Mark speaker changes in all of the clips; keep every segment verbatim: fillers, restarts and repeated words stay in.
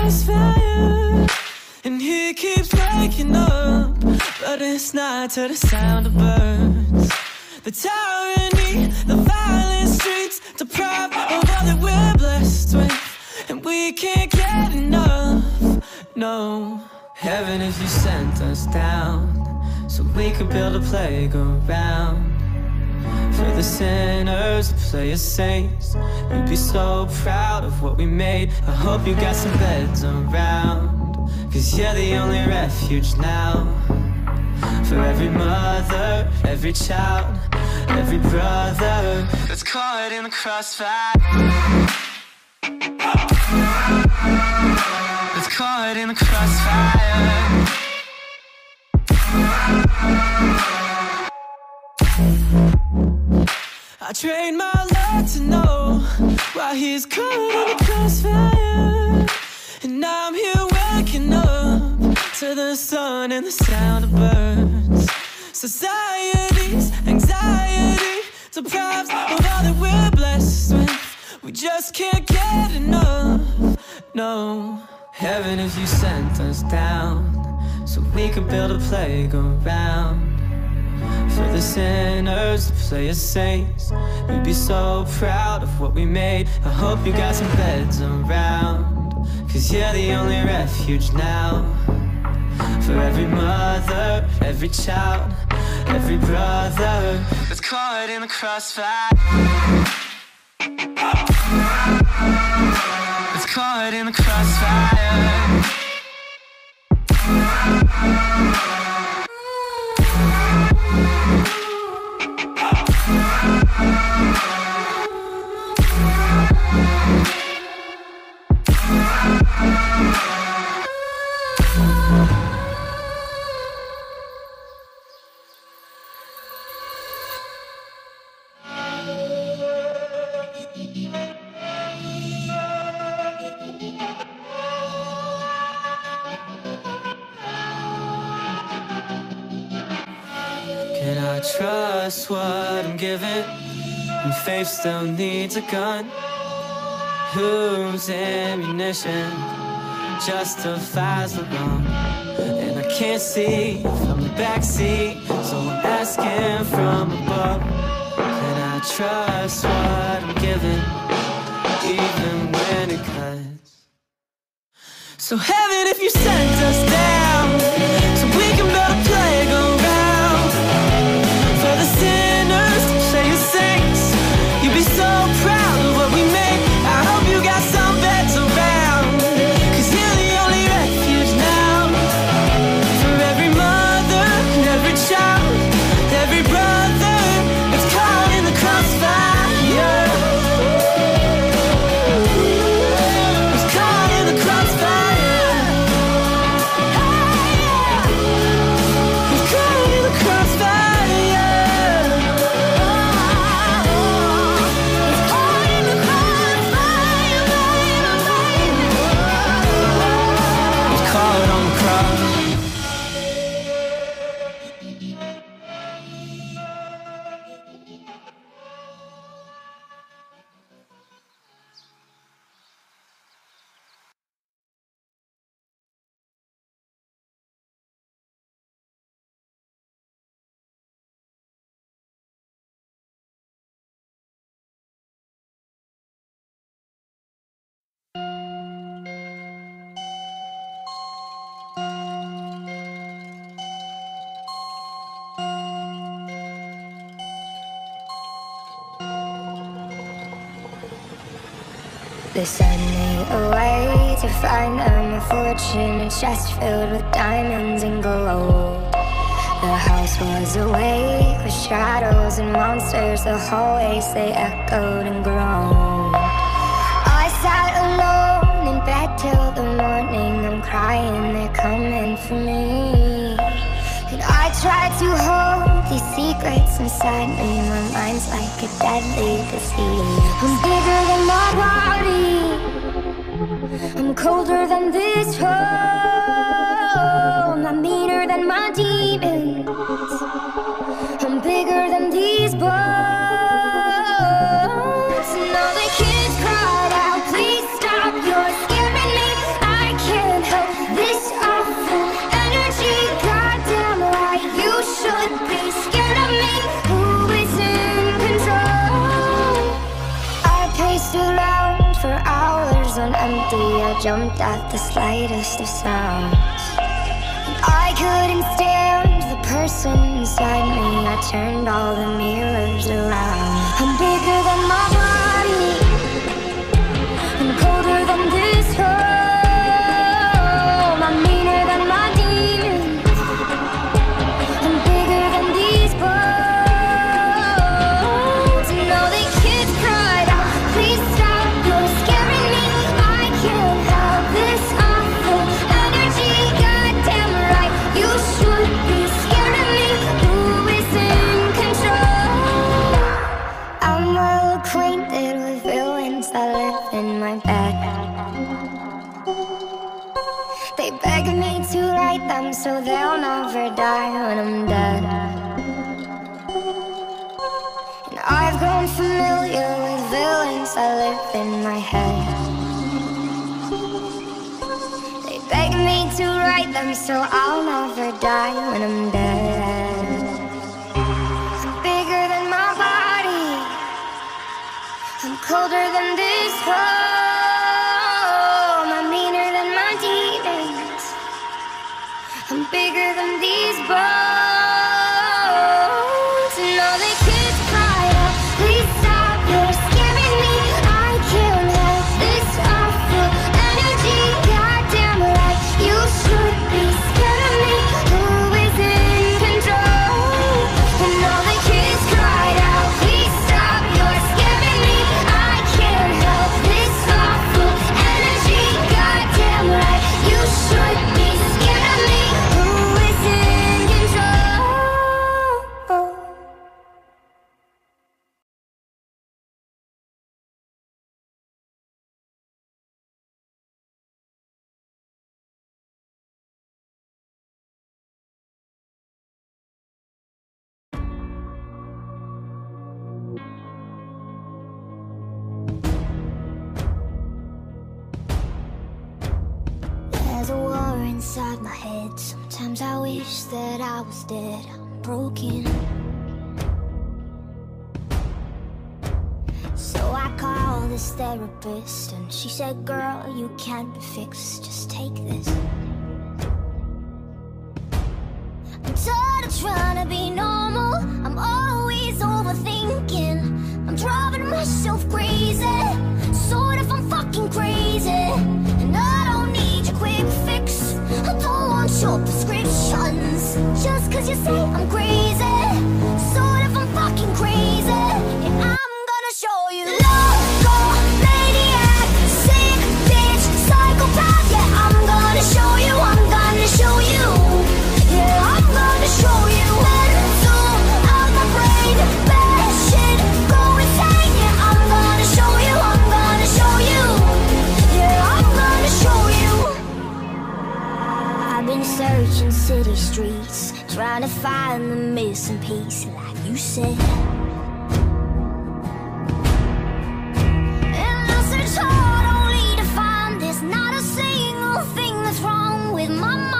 Speaker 1: crossfire, and he keeps waking up, but it's not to the sound of birds. The tyranny, the violent streets, deprived of all that we're blessed with, and we can't get enough, no. Heaven, if you sent us down, so we could build a playground for the sinners to play as saints. You'd be so proud of what we made. I hope you got some beds around, cause you're the only refuge now. For every mother, every child, every brother that's caught in the crossfire, that's caught in the crossfire. I trained my luck to know why he's caught in the crossfire, and now I'm here waking up to the sun and the sound of birds. Society's anxiety deprives of all that we're blessed with. We just can't get enough, no. Heaven, if you sent us down, so we could build a playground for the sinners to play as saints. We'd be so proud of what we made. I hope you got some beds around, cause you're the only refuge now. For every mother, every child, every brother that's caught in the crossfire, that's caught in the crossfire. Can I trust what I'm given when faith still needs a gun? Whose ammunition justifies the wrong? And I can't see from the backseat, so I'm asking from above. Can I trust what I'm given, even when it cuts? So heaven, if you sent us down, so we can build a playground for the sinners to play as saints. You'd be so proud of what we made. I hope you got some beds around, cause you're the only refuge now. For every mother and every child, every brother that's caught in the crossfire, that's caught in the crossfire, that's caught in the crossfire.
Speaker 2: They sent me away to find them a fortune, a chest filled with diamonds and gold. The house was awake with shadows and monsters. The hallways, they echoed and groaned. I sat alone in bed till the morning. I'm crying, they're coming for me. And I tried to hold these secrets inside me. My mind's like a deadly disease. I'm bigger than my body, I'm colder than this home. I'm meaner than my demons, I'm bigger than these bones. And all the kids cried out, please stop, you're scaring me. I I jumped at the slightest of sounds. I couldn't stand the person inside me. I turned all the mirrors around. I'm bigger than my body. I'm colder than this home. I'm meaner than my demons. I'm bigger than these bones. And all the kids cried out, please stop, you're scaring me. I can't help this awful energy. Goddamn right, you should be scared of me. Who is in control? I'm well acquainted with villains that live in my bed. They beg me to write them so they'll never die when I'm dead. And I've grown familiar with villains that live in my head. They beg me to write them so I'll never die when I'm dead. I'm bigger than my body. I'm colder than this home. I'm meaner than my demons. I'm bigger than these bones. And all the kids cried out, please stop, you're scaring me. I can't help this awful energy. Goddamn right, you should be scared of me. Who is in control? And all the kids cried out, please stop, you're scaring me. I can't help this awful energy. Goddamn right, you should be scared of me. Who is in control? There's a war inside my head. Sometimes I wish that I was dead. I'm broken. So I called this therapist and she said, girl, you can't be fixed, just take this. I'm tired of trying to be normal. I'm always overthinking. I'm driving myself crazy. Sort of, I'm fucking crazy. And I don't need your quick fix. I don't want your prescriptions. Just cause you say I'm crazy. Sort of, I'm fucking crazy. And I'm gonna show you. Loco, maniac, sick bitch, psychopath. Yeah, I'm gonna show you. I'm gonna show you. Yeah, I'm gonna show you. Mental out my brain, bad shit, go insane. Yeah, I'm gonna show you. I'm gonna show you. Yeah, I'm gonna show you. I've been searching city streets, trying to find the missing piece, like you said. And I searched hard only to find there's not a single thing that's wrong with my mind.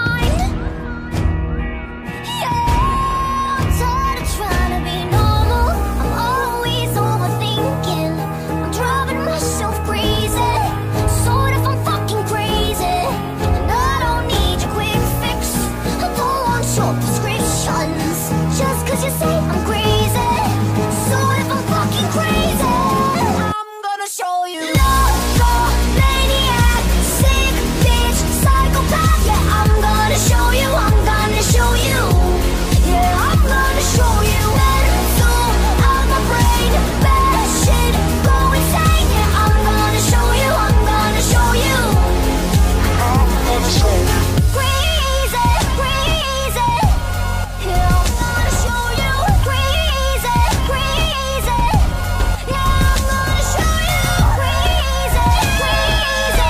Speaker 2: Yeah, I'm tired of trying to be normal. I'm always overthinking. I'm driving myself crazy. Sort of, I'm fucking crazy. And I don't need your quick fix. I don't want your prescriptions. Just cause you say I'm crazy. Sort of, I'm fucking crazy. I'm gonna show you. Loco, maniac, sick bitch, psychopath. Yeah, I'm gonna show you. I'm gonna show you. Yeah, I'm gonna show you. Mental out my brain, bad shit, go insane. Yeah, I'm gonna show you. I'm gonna show you. I'm gonna show you. Crazy, crazy. Yeah, I'm gonna show you. Crazy, crazy. Yeah, I'm gonna show you. Crazy, crazy.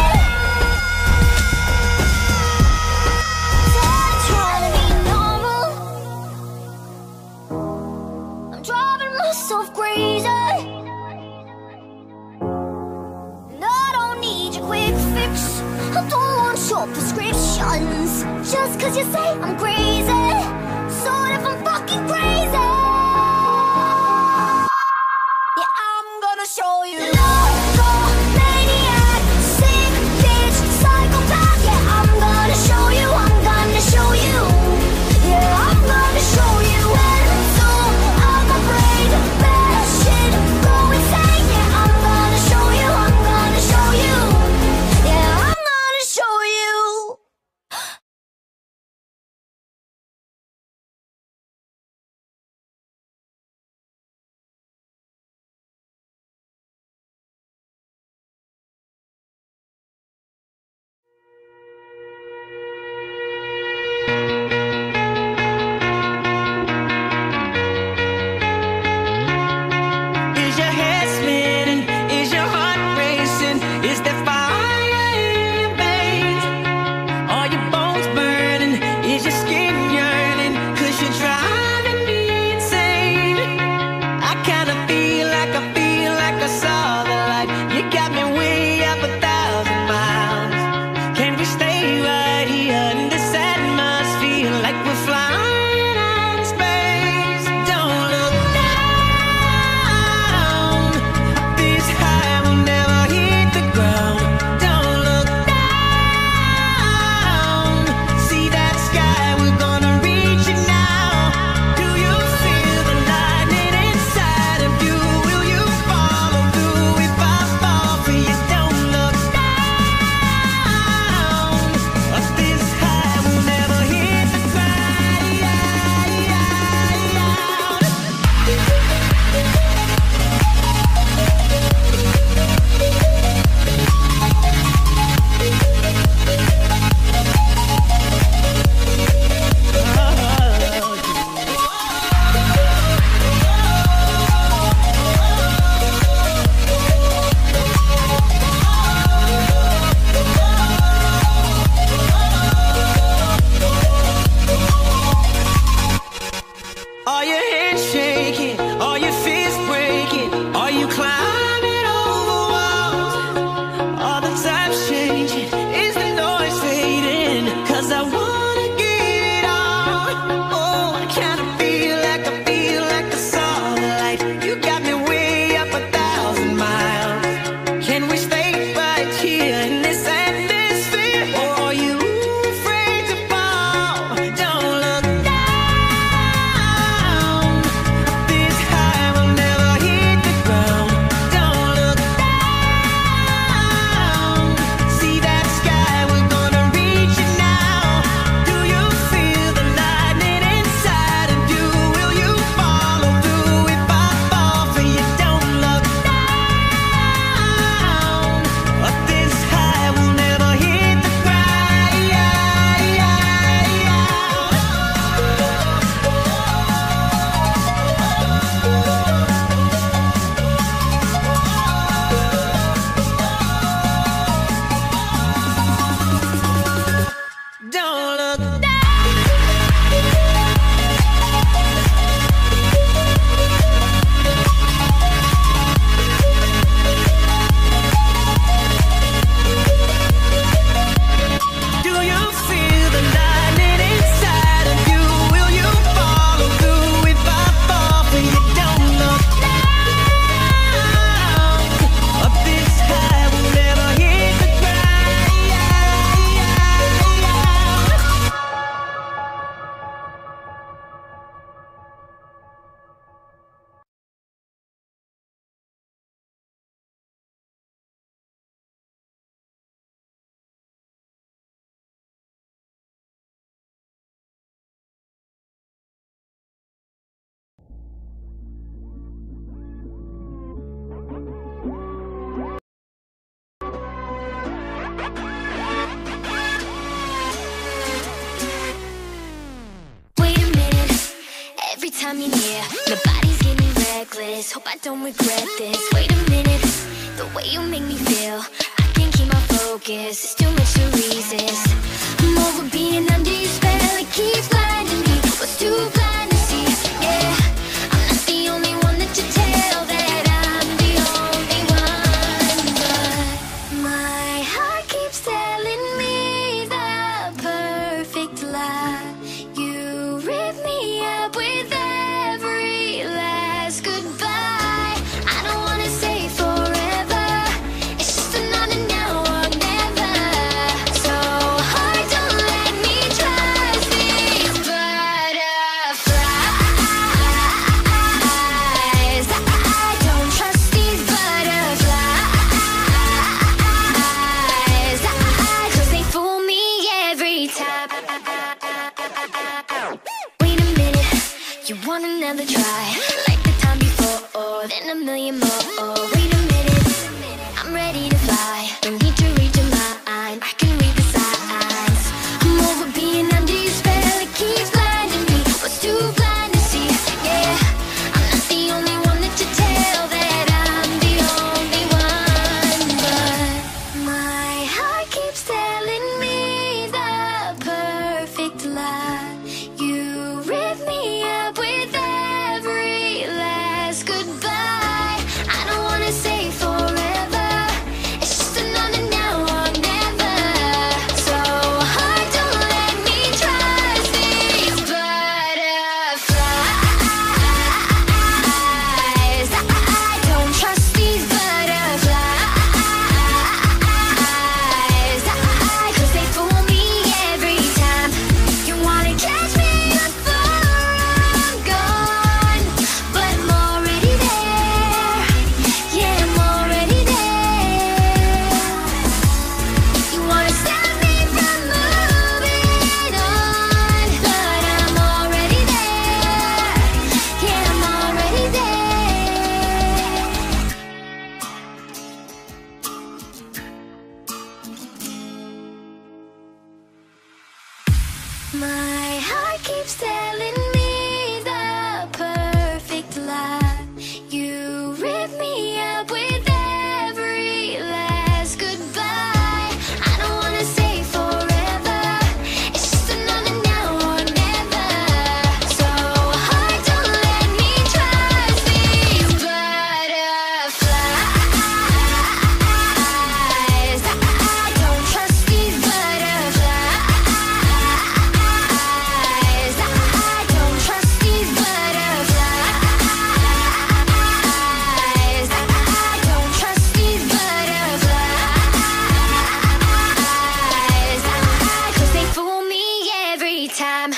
Speaker 2: Tired of trying to be normal. I'm driving myself crazy. And I don't need your quick fix. I don't want your prescriptions. Just cause you say I'm crazy. Sort of, I'm fucking crazy. Yeah, I'm gonna show you. Loco, maniac, sick bitch, anytime you're near. My body's getting reckless, hope I don't regret this. Wait a minute, the way you make me feel, I can't keep my focus, it's too much to resist. I'm over being under your spell, it keeps blinding me. What's too blind to see, yeah. I'm not the only one that you tell that I'm the only one. But my heart keeps telling me the perfect lie. You rip me up with every last goodbye. I don't wanna say forever, it's just another now or never. So hard, don't let me trust these butterflies. I don't trust these butterflies, 'cause they fool me every time. Wait a minute, you want another try, like the time before, or then a million more. Wait a minute, I'm ready to fly, don't need to read your mind, I can read the signs. I'm over being under your spell, it keeps blinding me. What's too blind to see, yeah. I'm not the only one that you tell that I'm the only one. But my heart keeps telling me the perfect lie. You rip me up with every last goodbye. I don't wanna say forever, it's just another now or never. So hard, don't let me trust these butterflies. I don't trust these butterflies, 'cause they fool me every time. You wanna catch me before I'm gone, but I'm already there. Yeah, I'm already there. You wanna stop me from moving on, but I'm already there. Yeah, I'm already there. My heart keeps telling me the perfect lie. You rip me up with every last goodbye. I don't wanna say forever, it's just another now or never. So hard, don't let me trust these butterflies. I don't trust these butterflies. I don't trust these butterflies. I don't trust these butterflies, 'cause they fool me every time.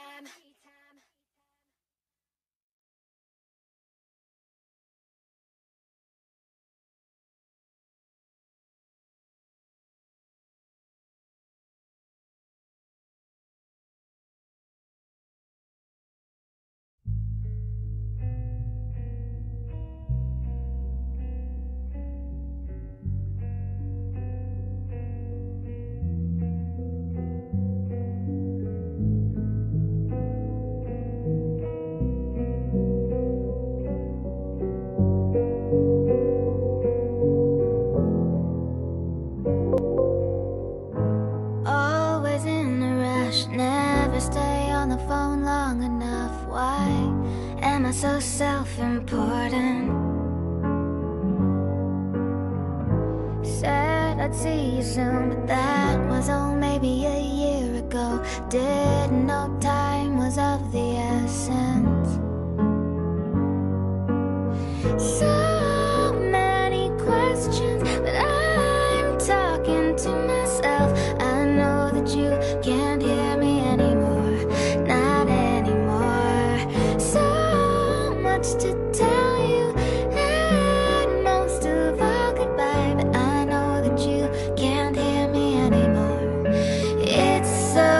Speaker 2: Always in a rush, never stay on the phone long enough. Why am I so self-important? Said I'd see you soon, but that was oh maybe a year ago. Didn't know time was of the essence. So many questions, but I'm talking to myself. I know that you can't hear me anymore, not anymore. So much to tell you, and most of all goodbye, but I know that you can't hear me anymore. It's so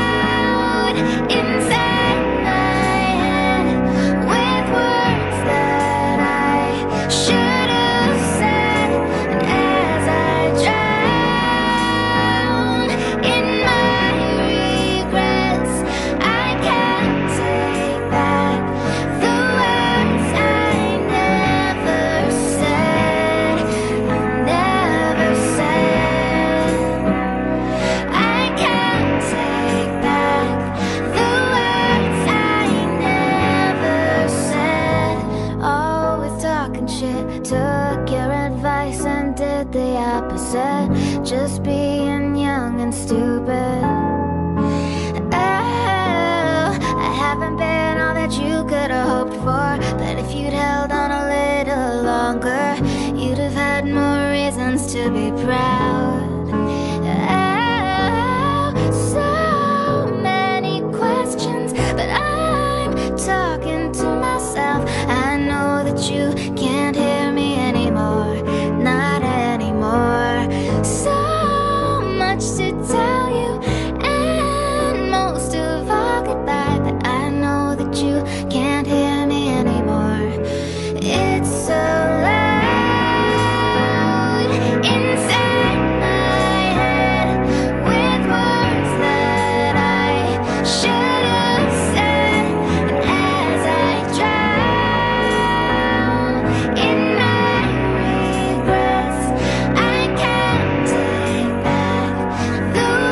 Speaker 2: loud inside my head, with words that stupid. Oh, I haven't been all that you could have hoped for, but if you'd held on a little longer, you'd have had more reasons to be proud. Oh, so many questions, but I'm talking to myself. I know that you can't hear me anymore, not anymore. So much to tell you, and most of all goodbye, but I know that you can't hear me anymore. It's so loud inside my head, with words that I should have said. And as I drown in my regrets, I can't take back the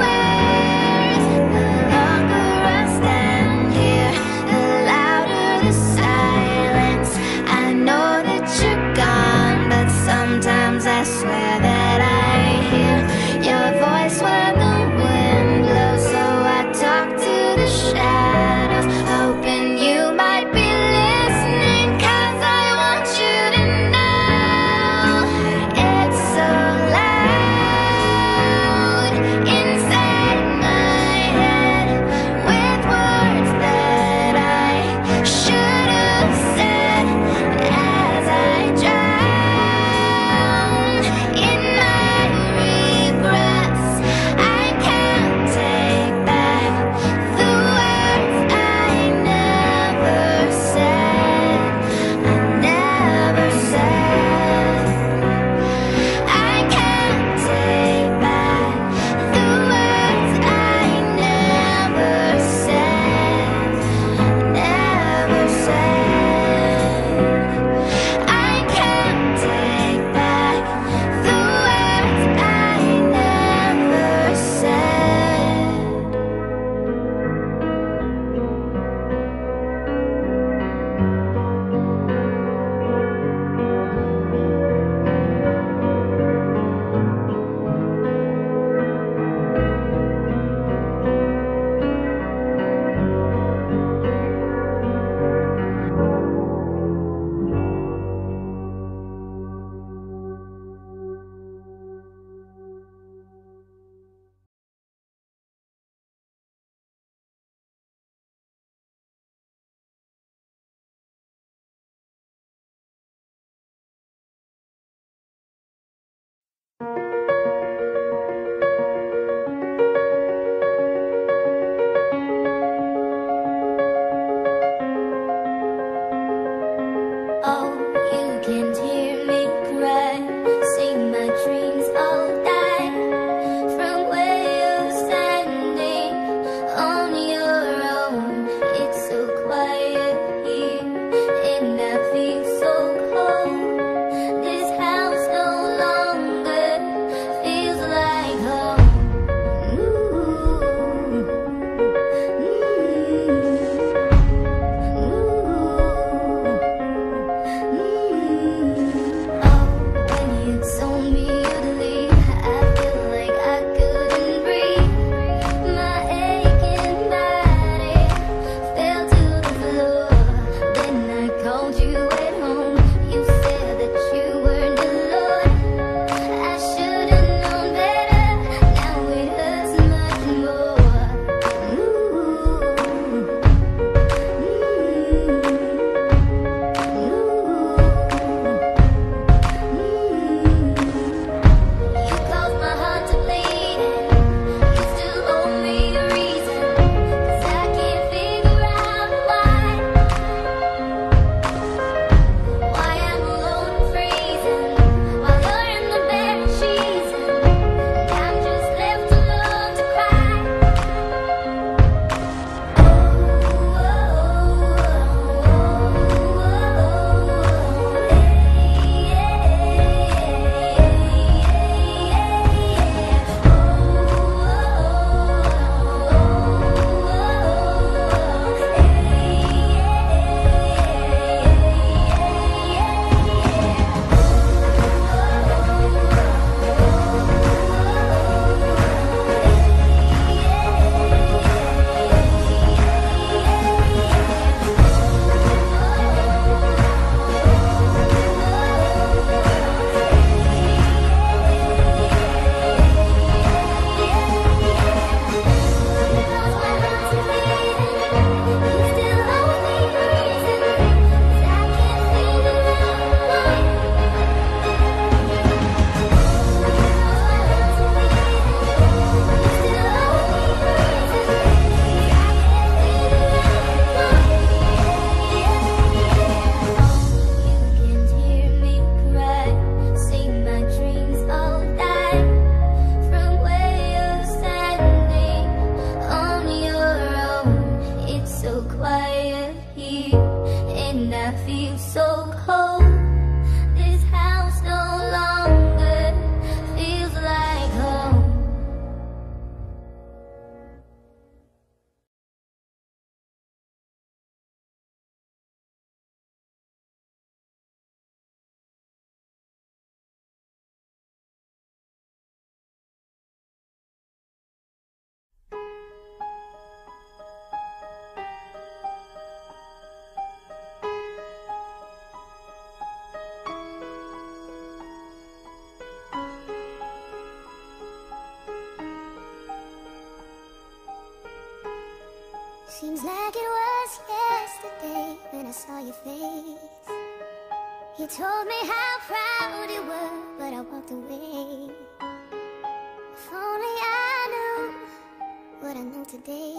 Speaker 2: Seems like it was yesterday when I saw your face. You told me how proud you were, but I walked away. If only I knew what I know today.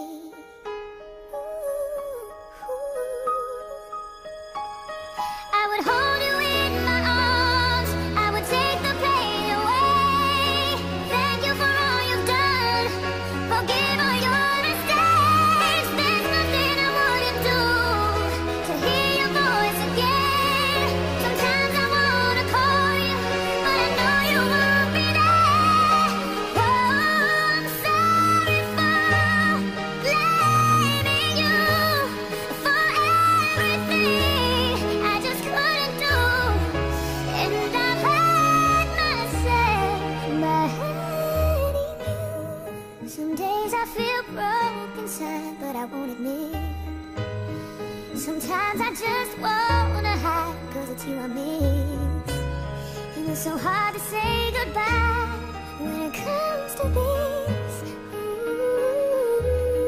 Speaker 2: Ooh, ooh. I would hold you in my arms, I would take the pain away. Thank you for all you've done, forgive all your mistakes. There's nothing I wouldn't do to hear your voice again. Sometimes I wanna call you, but I know you won't be there. Oh, I'm sorry for blaming you for everything I just couldn't do. And I've hurt myself by hurting you. Some days I feel broken inside, but I won't admit. Sometimes I just wanna hide, cause it's you I miss. And it's so hard to say goodbye when it comes to this. Ooh.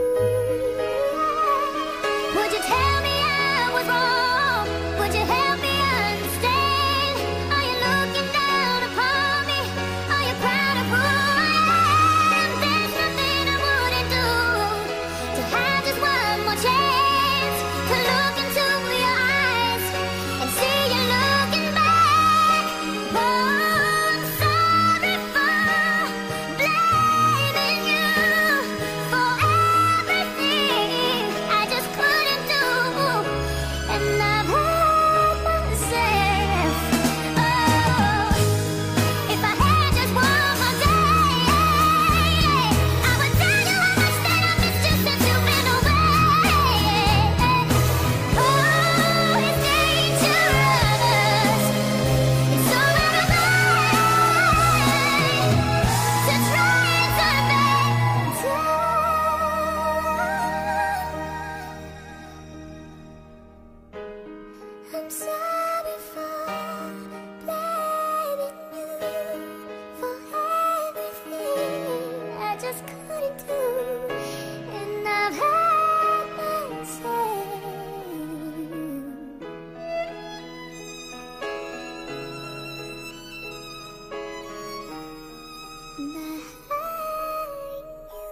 Speaker 2: Would you tell me I was wrong? Would you help me understand? Are you looking down upon me? Are you proud of who I am? There's nothing I wouldn't do to have just one more chance to look into your eyes and see you looking back. Oh, I'm sorry for blaming you for everything I just couldn't do. And I've hurt myself. Oh, if I had just one more day, I would tell you how much that I missed you since you've been away. Oh, it's dangerous. It's so very bad to try and turn back time. I'm sorry for blaming you for everything I just couldn't do. And I've hurt myself by hurting you.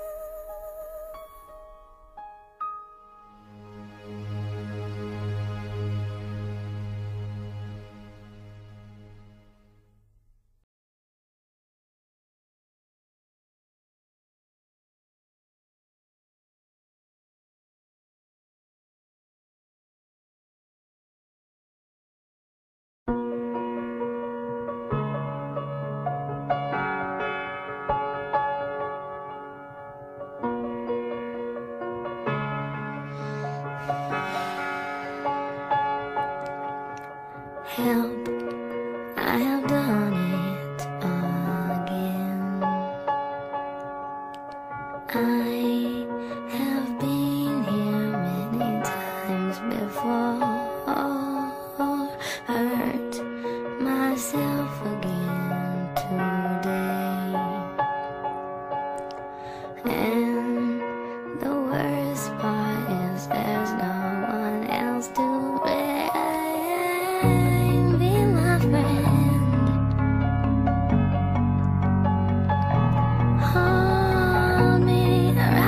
Speaker 2: Help, I have done it again. I have been here many times before. Hurt myself again today. And the worst part is there's no one else to blame. Be my friend. Hold me right.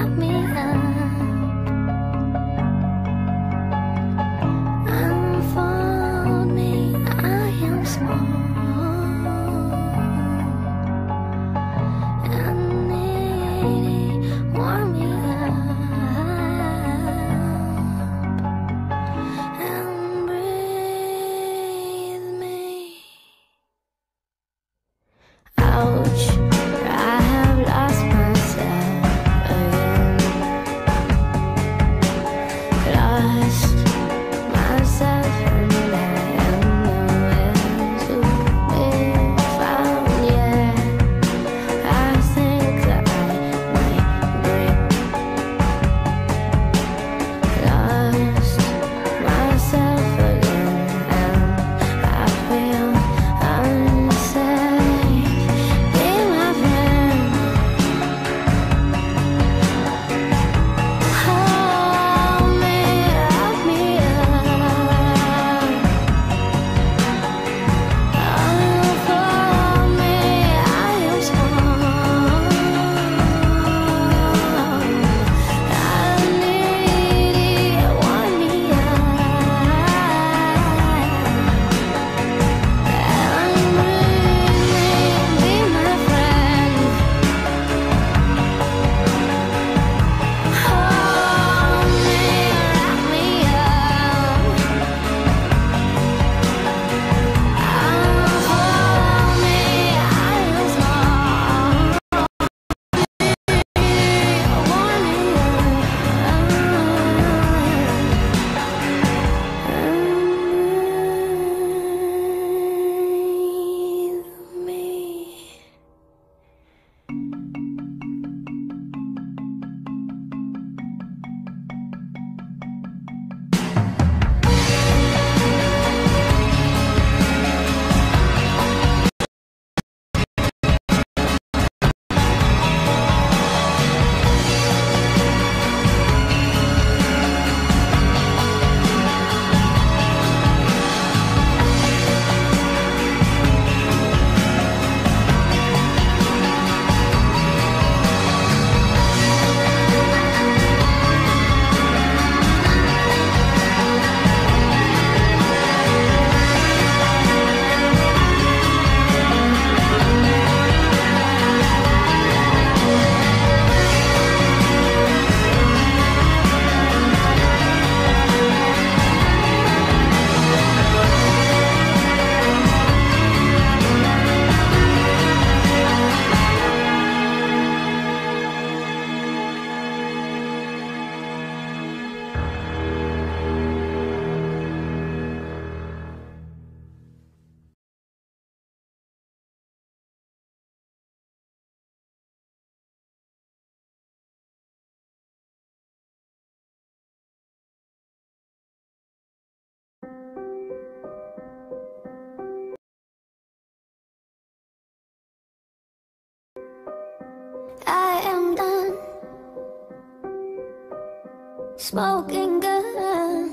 Speaker 2: smoking gun.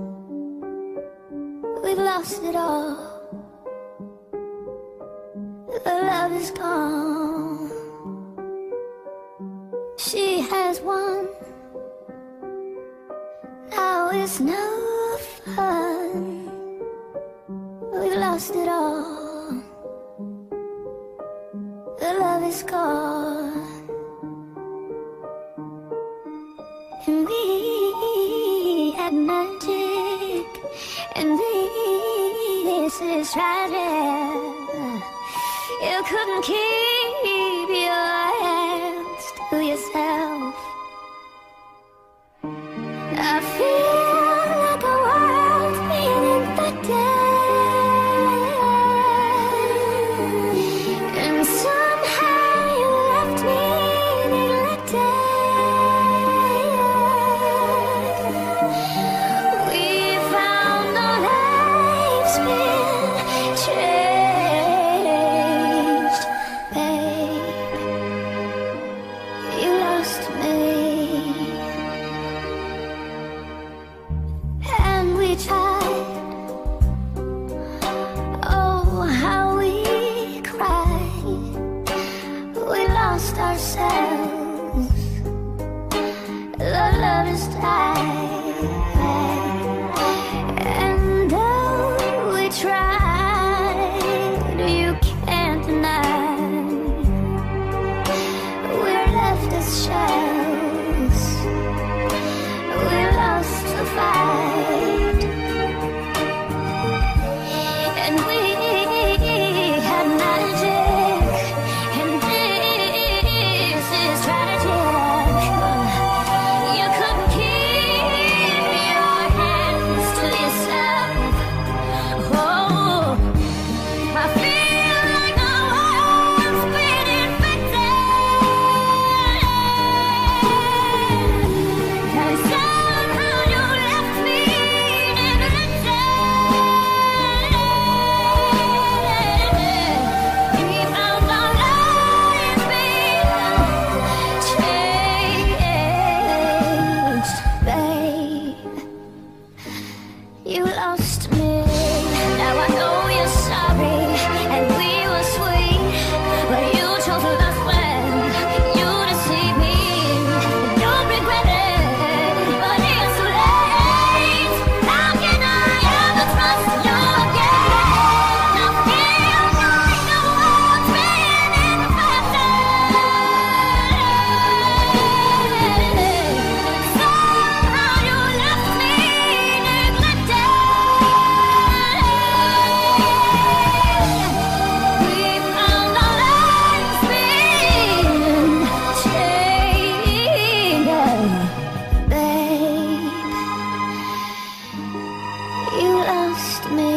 Speaker 2: We've lost it all. The love is gone. She has won. Now it's no fun. We've lost it all. The love is gone. And we had magic, and this is tragic. You couldn't keep your hands to yourself. I feel like a world's being infected, and somehow you left me neglected. We found our lives been changed, babe. You lost me. And we tried, oh how we cried. We lost ourselves, the love is died. And though we tried, you can't deny, we're left as shells. We lost the fight, and we had magic, and this is tragic. You couldn't keep your hands to yourself. Oh, I feel like the world's been infected, and somehow you left me neglected. We found our lives being changed, babe. You lost me. Now I know you're sorry, and we were sweet, but you chose the last friend. You deceived me, and you'll regret it, but it's too late. How can I ever trust you again? I feel like the world's been infected. Somehow you left me neglected. We found our lives being changed, babe. You lost me.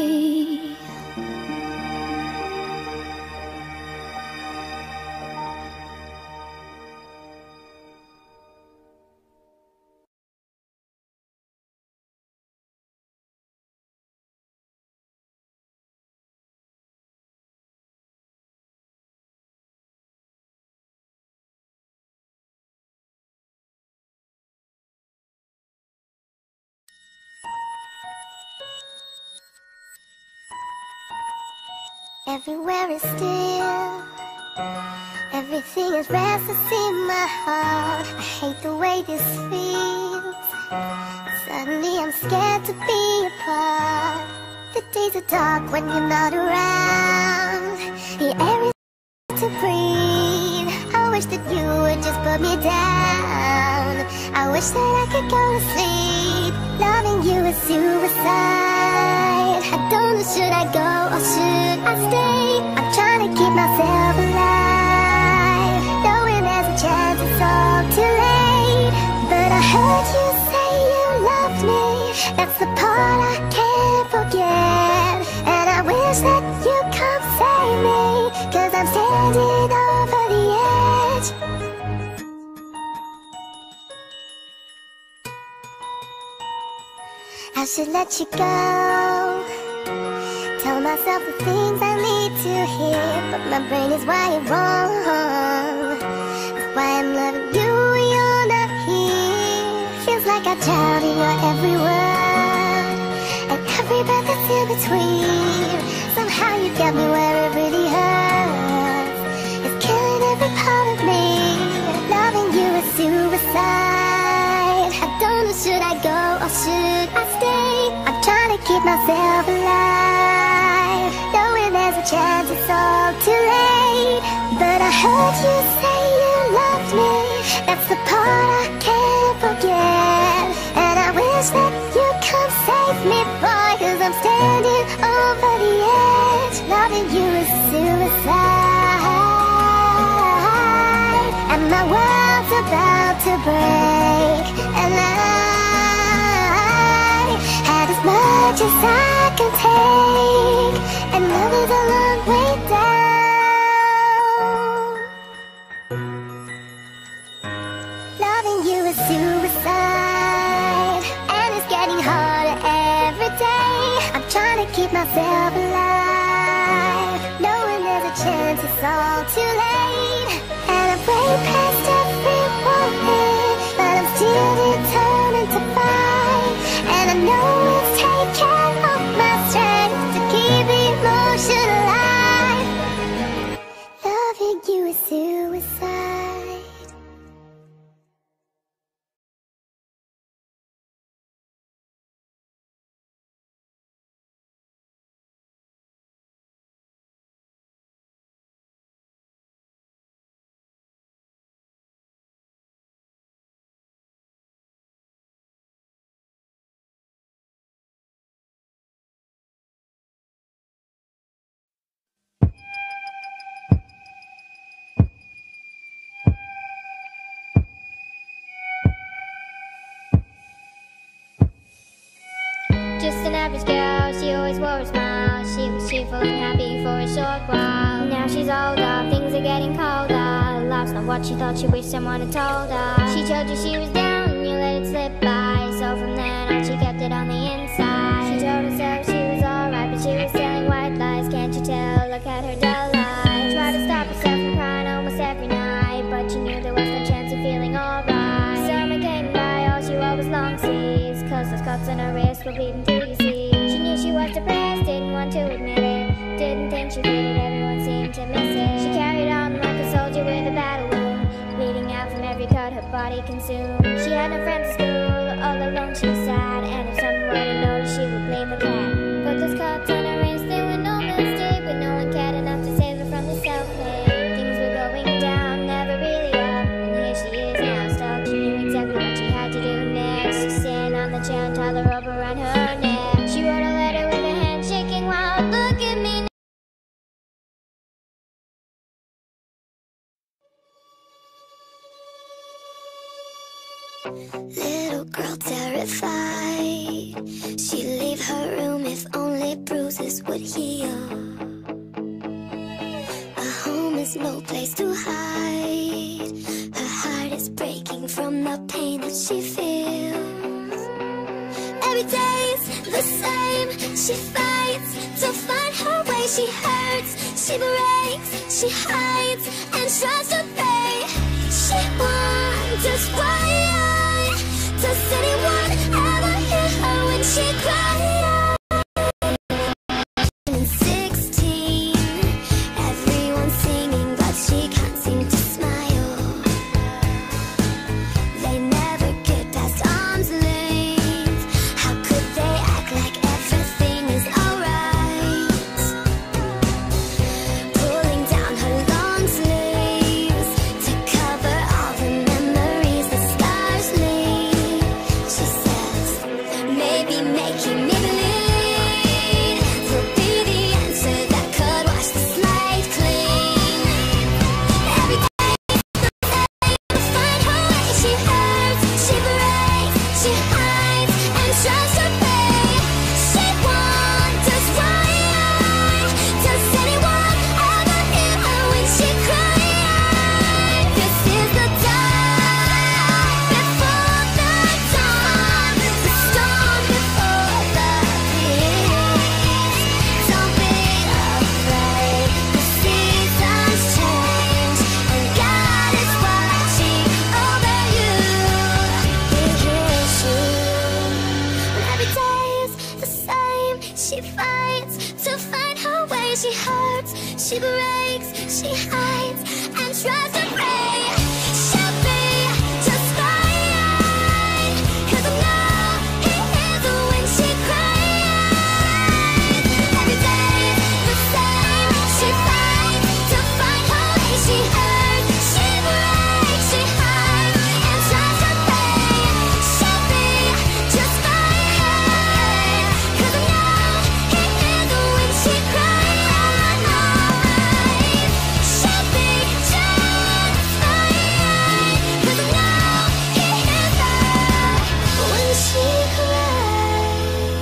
Speaker 2: Everywhere is still. Everything is restless in my heart. I hate the way this feels. Suddenly I'm scared to be apart. The days are dark when you're not around. The air is to breathe. I wish that you would just put me down. I wish that I could go to sleep. Loving you is suicide. I don't know, should I go or should I stay? I'm trying to keep myself alive, knowing there's a chance it's all too late. But I heard you say you loved me. That's the part I can't forget. And I wish that you come save me, 'cause I'm standing over the edge. I should let you go, tell myself the things I need to hear, but my brain is wired wrong. That's why I'm loving you when you're not here. Feels like got down in your every word and every breath that's in between. Somehow you got me where it really hurts. It's killing every part of me. Loving you is suicide. I don't know, should I go or should I stay? I'm trying to keep myself alive, knowing there's a chance it's all too late. But I heard you say you loved me. That's the part I can't forget. And I wish that you come save me, boy, cause I'm standing over the edge. Loving you is suicide, and my world's about to break. And I had as much as I can take, and love is a long way down. Loving you is suicide, and it's getting harder every day. I'm trying to keep myself alive, knowing there's a chance it's all too late. And I've way past every warning, but I'm still determined to fight. And I know it's taken all my strength to keep the emotion alive. Loving you is suicide.
Speaker 3: Just an average girl, she always wore a smile. She was cheerful and happy for a short while. Now she's older, things are getting colder. Life's not what she thought, she wished someone had told her. She told you she was down and you let it slip by. So from then on she kept it on the inside. She told herself she was alright, but she was telling white lies. Can't you tell? Look at her dull eyes. Tried to stop herself from crying almost every night, but she knew there was no chance of feeling alright. Summer came by, all she wore was long sleeves, cause those cuts on her wrist were bleeding through, you see. She knew she was depressed, didn't want to admit it. Didn't think she did it, everyone seemed to miss it. She carried on like a soldier with a battle wound, bleeding out from every cut her body consumed. She had no friends at school, all alone she was sad. And if someone were to notice, she would blame the cat. But those cuts on her wrist, they were no mistake, but no one cared enough to save her from the self-hate. Things were going down, never really up, and here she is now, stuck. She knew exactly what she had to do next. She sat on the chair and tied the rope around her neck. She wrote a letter with her hand shaking wild. Look at me now.
Speaker 2: Little girl terrified, she'd leave her room if only bruises would heal. A home is no place to hide. Her heart is breaking from the pain that she feels. Every day's the same, she fights to find her way. She hurts, she breaks, she hides and tries to pay. She wonders why. Does anyone ever hear her when she cries? And sixteen, everyone's singing, but she can't seem to smile. They never get past arm's length. How could they act like everything is alright? Pulling down her long sleeves to cover all the memories the scars leave. She says, maybe make you she breaks, she hides and tries to pray. She'll be just fine, 'cause I know he hears her when she cries. Every day's the same, she fights to find her way. She hurts, she breaks, she hides and tries to pray. She'll be just fine, 'cause I know he hears her when she cries. She'll be just fine, 'cause I know he hears her when she cries.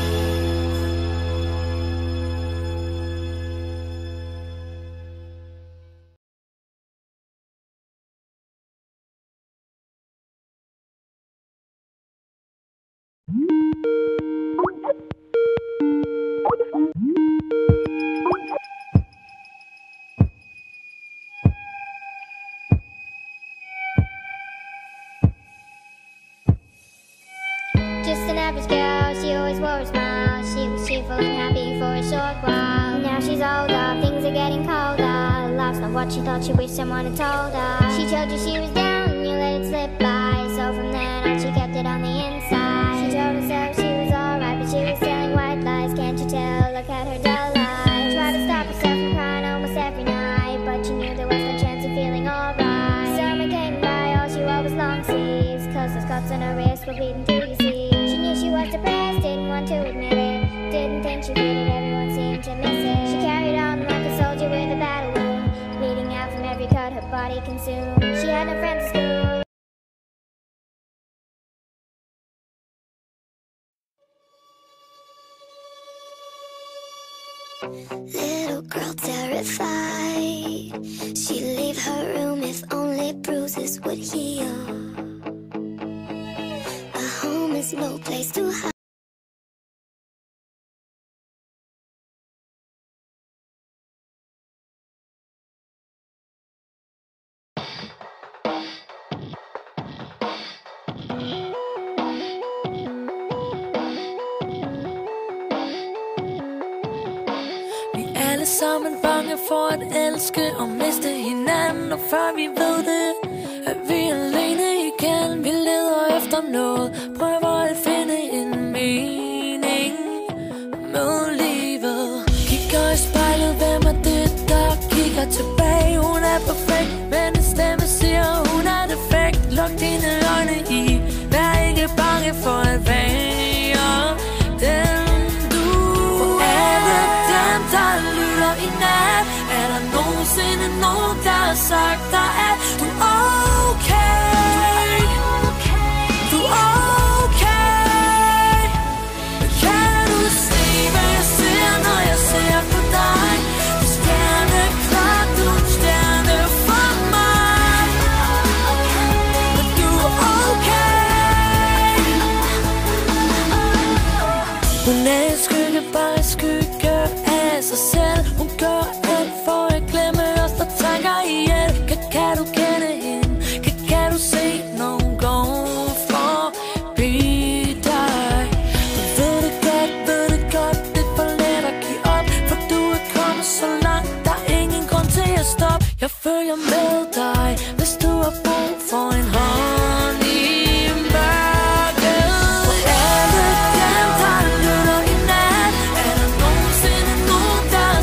Speaker 3: Just an average girl, she always wore a smile. She was cheerful and happy for a short while. Now she's older, things are getting colder. Life's not what she thought, she wished someone had told her. She told you she was down and you let it slip by. So from then on she kept it on the inside. She told herself she was alright, but she was telling white lies. Can't you tell? Look at her dull eyes. Tried to stop herself from crying almost every night, but she knew there was no chance of feeling alright. Summer came by, all she wore was long sleeves, 'cause the spots on her wrist were bleeding through, you see. She knew she was depressed, didn't want to admit it. Didn't think she did it, everyone seemed to miss it. She carried on like a soldier with a battle wound, bleeding out from every cut her body consumed. She had no friends at school.
Speaker 2: Little girl terrified, she'd leave her room if only bruises would heal. A home is no place to hide.
Speaker 4: Alle sammen bange for at elske og miste hinanden, og før vi ved det, er vi alene igen. Vi leder efter noget, prøver at finde en mening med livet. Kigger i spejlet, hvem er det, der kigger tilbage? Hun er perfekt, men en stemme siger, hun er defekt. Luk dine øjne i, vær ikke bange for at være den du er. Dem, der lytter i nat, er der nogensinde nogen, der har sagt dig, at du er okay. Du er okay. Kan du se, hvad jeg ser, når jeg ser på dig? Du er stjerneklart, du er en stjerne for mig. Og du er okay. Hun er en skygge, bare en skygge af sig selv. Hun gør alt for at glemme os, der tanker ihjel. Kan, kan du kende hende? Kan, kan du se, når hun går forbi dig? Du ved det godt, ved det godt, det er for let at give op, for du er kommet så langt, der er ingen grund til at stoppe. Jeg følger med dig, hvis du har brug for en hånd i mørket. For alle dem, der lytter i nat, er der nogensinde nogen, der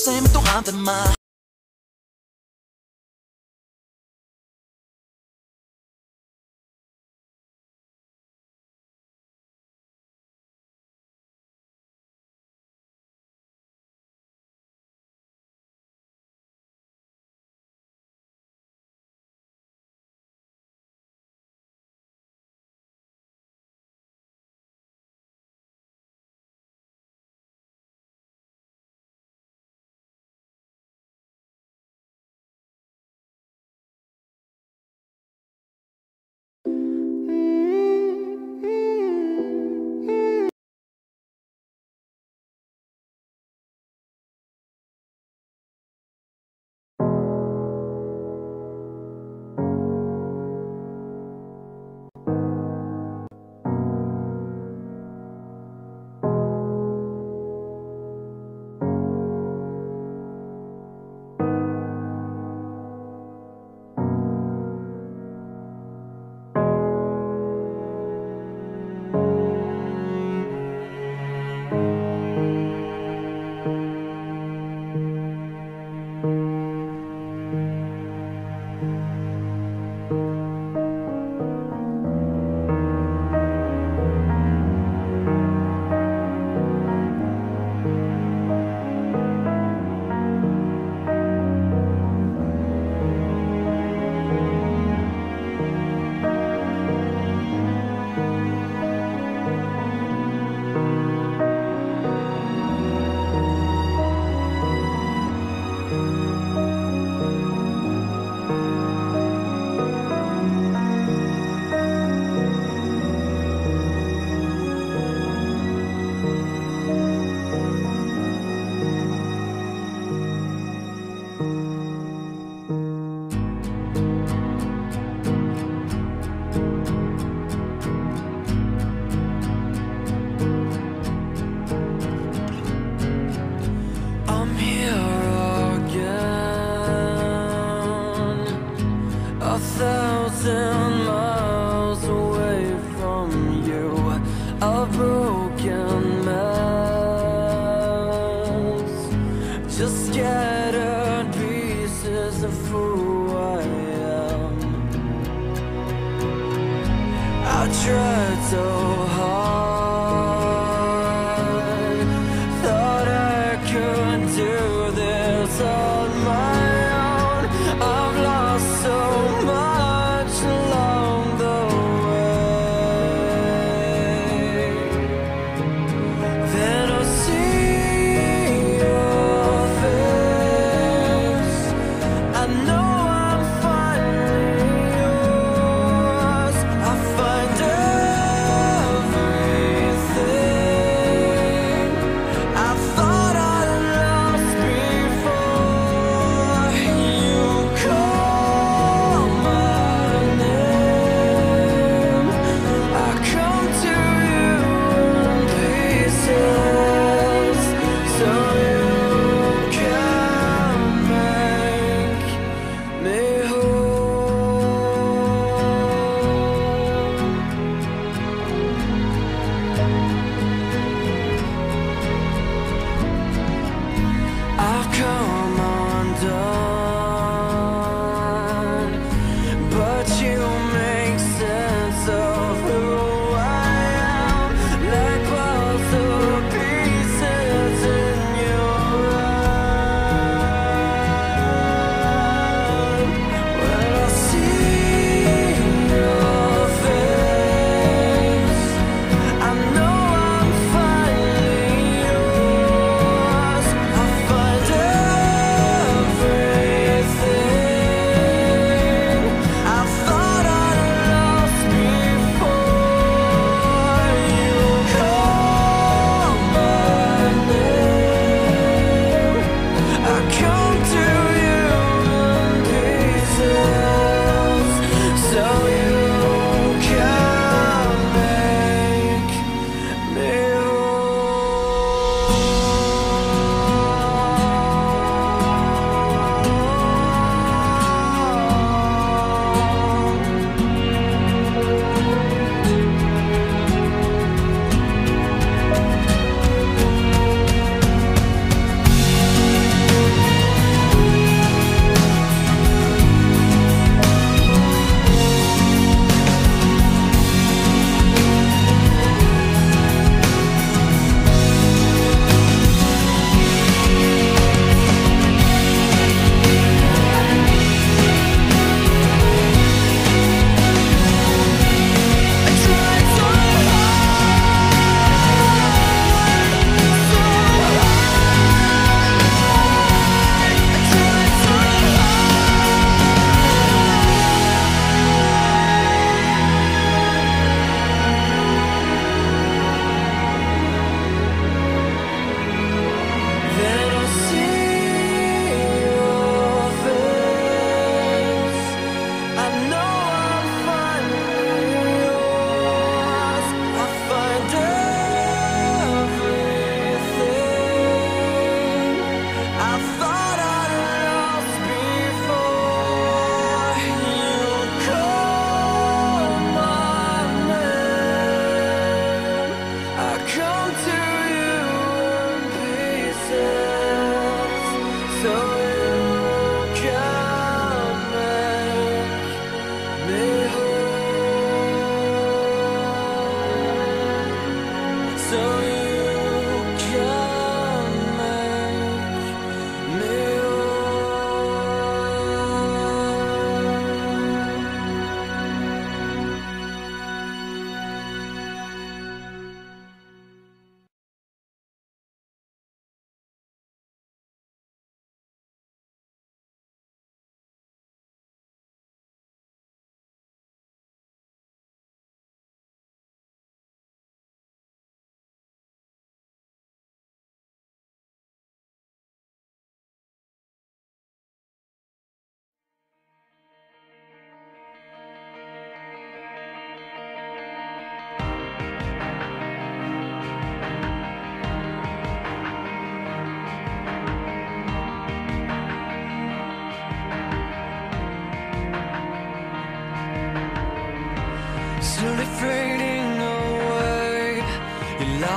Speaker 5: sempre durante ma
Speaker 1: Find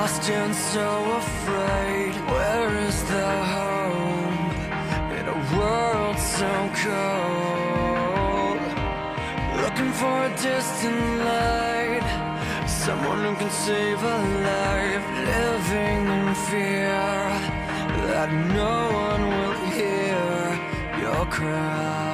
Speaker 1: lost and so afraid. Where is the hope in a world so cold? Looking for a distant light, someone who can save a life. Living in fear that no one will hear your cry.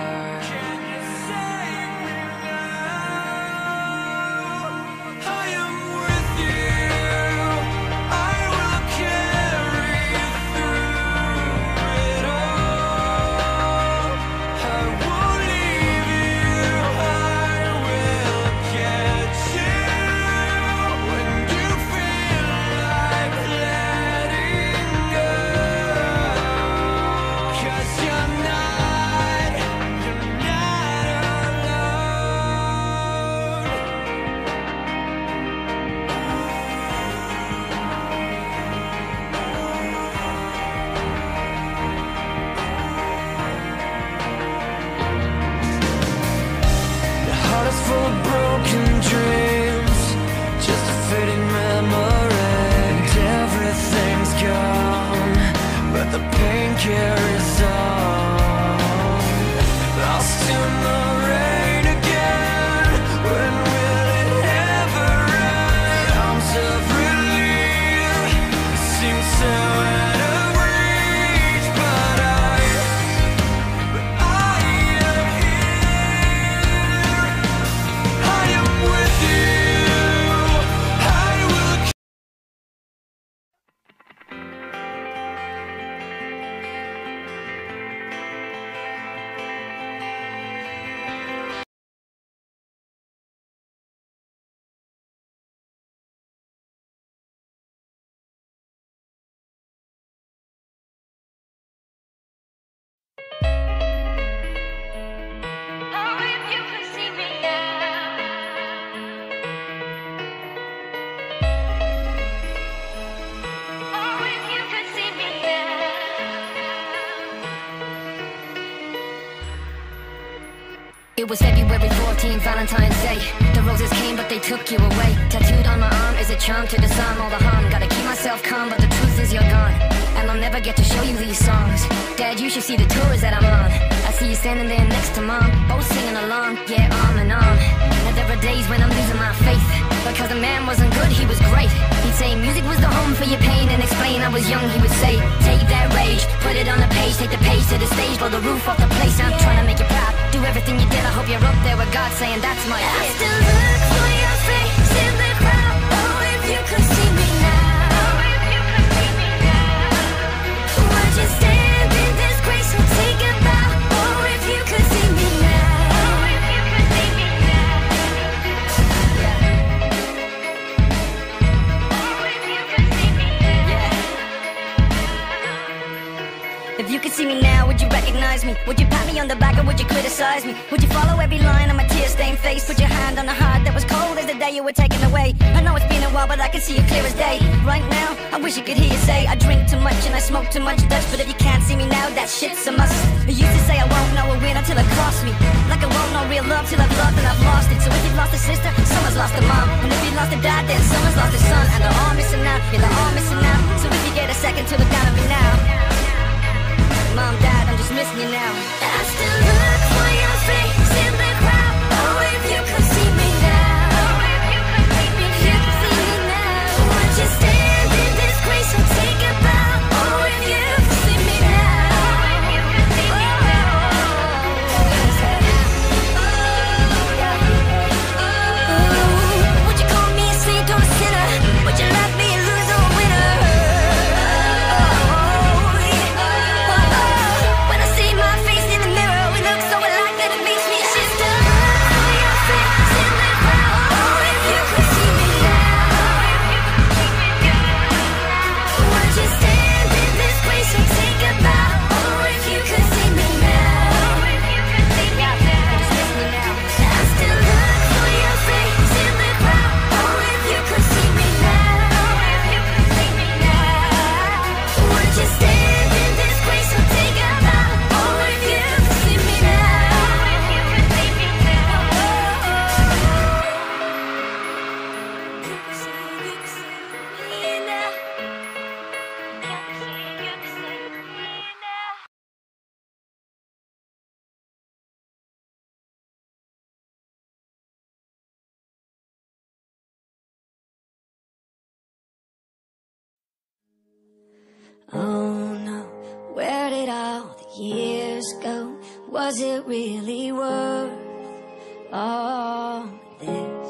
Speaker 1: Full of broken dreams, just a fading memory. And everything's gone, but the pain carries on. I'll stand the rain again. When will it ever end? Arms of relief seem so out of reach, but I, but I am here. I am with you. I will.
Speaker 4: Oh, if you could see me now. Oh, if you could see me now.
Speaker 5: It was February fourteenth, Valentine's Day. The roses came, but they took you away. Tattooed on my arm is a charm to disarm all the harm. Gotta keep myself calm, but the truth is you're gone, and I'll never get to show you these songs. Dad, you should see the tours that I'm on. I see you standing there next to Mom, both singing along, yeah, arm in arm. Now there are days when I'm losing my faith, because the man wasn't good, he was great. He'd say music was the home for your pain, and explain I was young, he would say, take that rage, put it on the page, take the page to the stage, blow the roof off the place. I'm trying to make you proud, do everything you did. I hope you're up there with God saying that's my
Speaker 4: I
Speaker 5: gift.
Speaker 4: still look for your face in the crowd. Oh, if you could see me now. Oh, if you could see me now. Would you stand in disgrace or take a bow? Oh, if you could see me now. Oh, if you could see me now. Oh, if you could see me now.
Speaker 5: If you could see me now, would you recognize me? Would you pat me on the back or would you criticize me? Would you follow every line on my tear-stained face? Put your hand on the heart that was cold as the day you were taken away? I know it's been a while, but I can see you clear as day. Right now, I wish you could hear you say I drink too much and I smoke too much Dutch, but if you can't see me now, that shit's a must. You used to say I won't know a winner till it costs me, like I won't know real love till I've loved and I've lost it. So if you've lost a sister, someone's lost a mom, and if you've lost a dad, then someone's lost a son. And they're all missing out, yeah, they're all missing out. So if you get a second to look down at me now, Mom, Dad, I'm just missing you now.
Speaker 4: I still look for your face in the crowd. Oh, if you could see me now. Oh, if you could see me now. You could see me now. Would you stand in disgrace or take a bow? Oh, if you could see me now. Oh, if you could see me now. Oh, would you call me a saint or a sinner? Would you love me a loser or a winner? When I see my face in the mirror, we look so alike that it makes me shift.
Speaker 2: Was it really worth all this?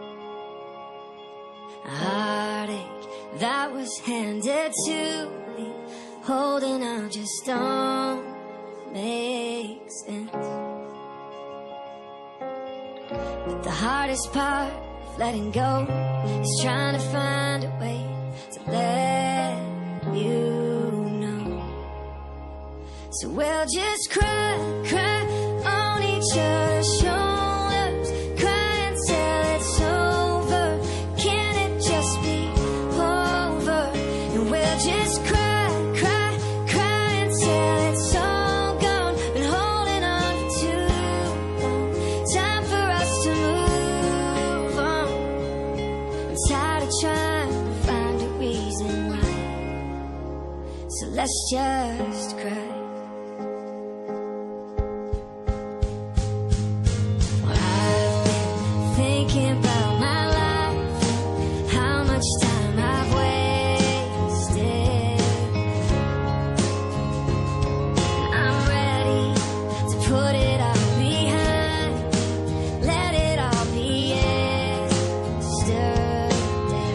Speaker 2: A heartache that was handed to me, holding on just don't make sense. But the hardest part of letting go is trying to find a way to let you know. So we'll just cry, cry on each other's shoulders, cry until it's over. Can it just be over? And we'll just cry, cry, cry until it's all gone. Been holding on for too long. Time for us to move on. I'm tired of trying to find a reason why. So let's just cry. Thinking about my life, how much time I've wasted. I'm ready to put it all behind, let it all be yesterday.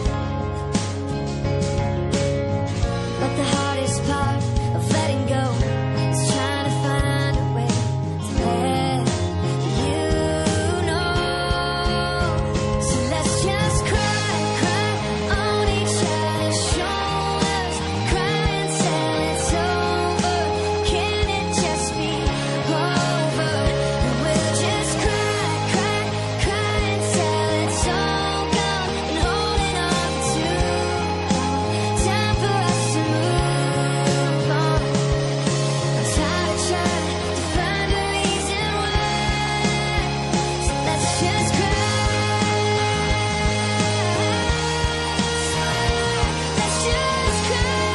Speaker 2: But the hardest part of letting go is trying to find a way to let you know. So let's just cry, cry on each other's shoulders, cry until it's over. Can it just be over? And we'll just cry, cry, cry until it's all gone. Been holding on for too long. Time for us to move on. I'm tired of trying to find a reason why. So let's just cry. Let's just cry.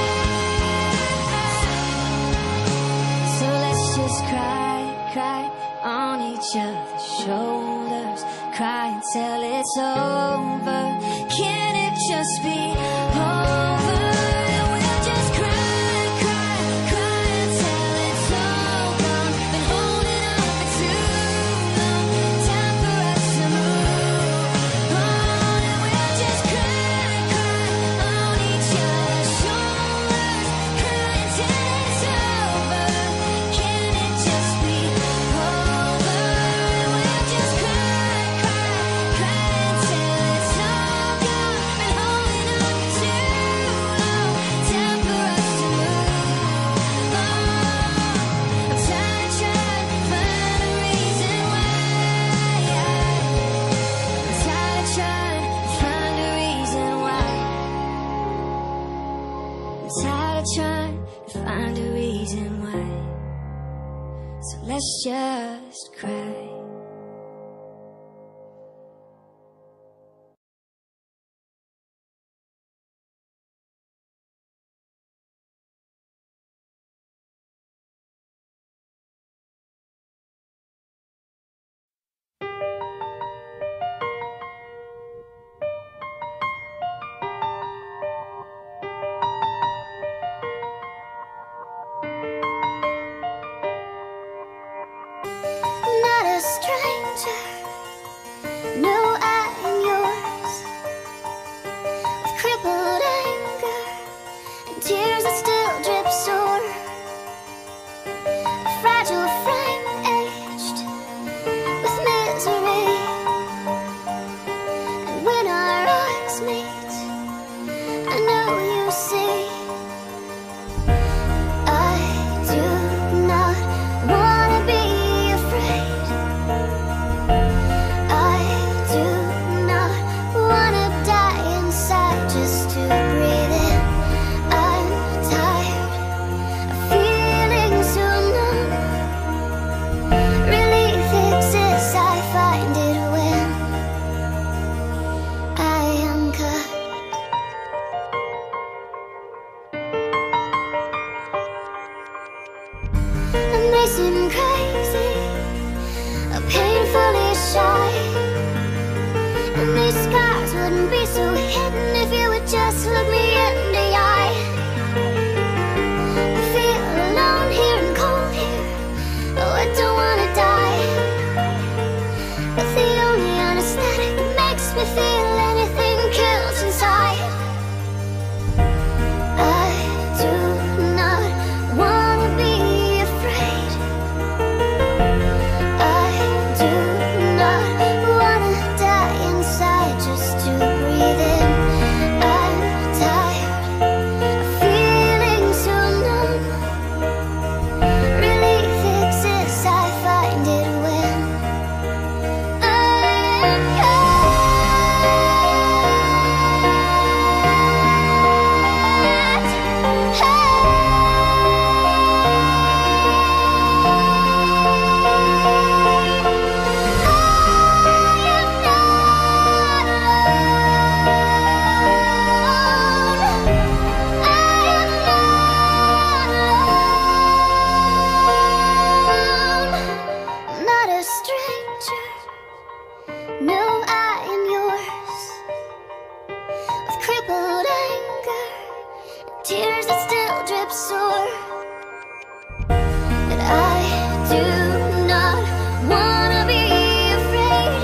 Speaker 2: So let's just cry, cry on each other's shoulders, cry until it's over. Can it just be over? And we'll just cry, cry, cry until it's all gone. Been holding on for too long. Time for us to move on. And we'll just cry, cry on each other's shoulders, cry until it's over. Can it just be over? And we'll just cry, cry, cry until it's all gone. Been holding on for too long. Time for us to move on. I'm tired of trying to find a reason why. I'm tired of trying to find a reason why. I'm tired of trying to find a reason why. So let's just cry. Not a stranger, no, I am yours. With crippled anger and tears that still drip sore. A fragile frame aged with misery. And when our eyes meet, I know you see. I do not wanna be afraid. I do not wanna die inside just to breathe in. I'm tired of feeling so numb. Relief exists, I find it when I am cut. And they seem crazy, or painfully shy. And these scars wouldn't be so hidden if you would just look me in the eye. I feel alone here and cold here. Oh, I don't
Speaker 3: tears that still drip sore. And I do not wanna be afraid.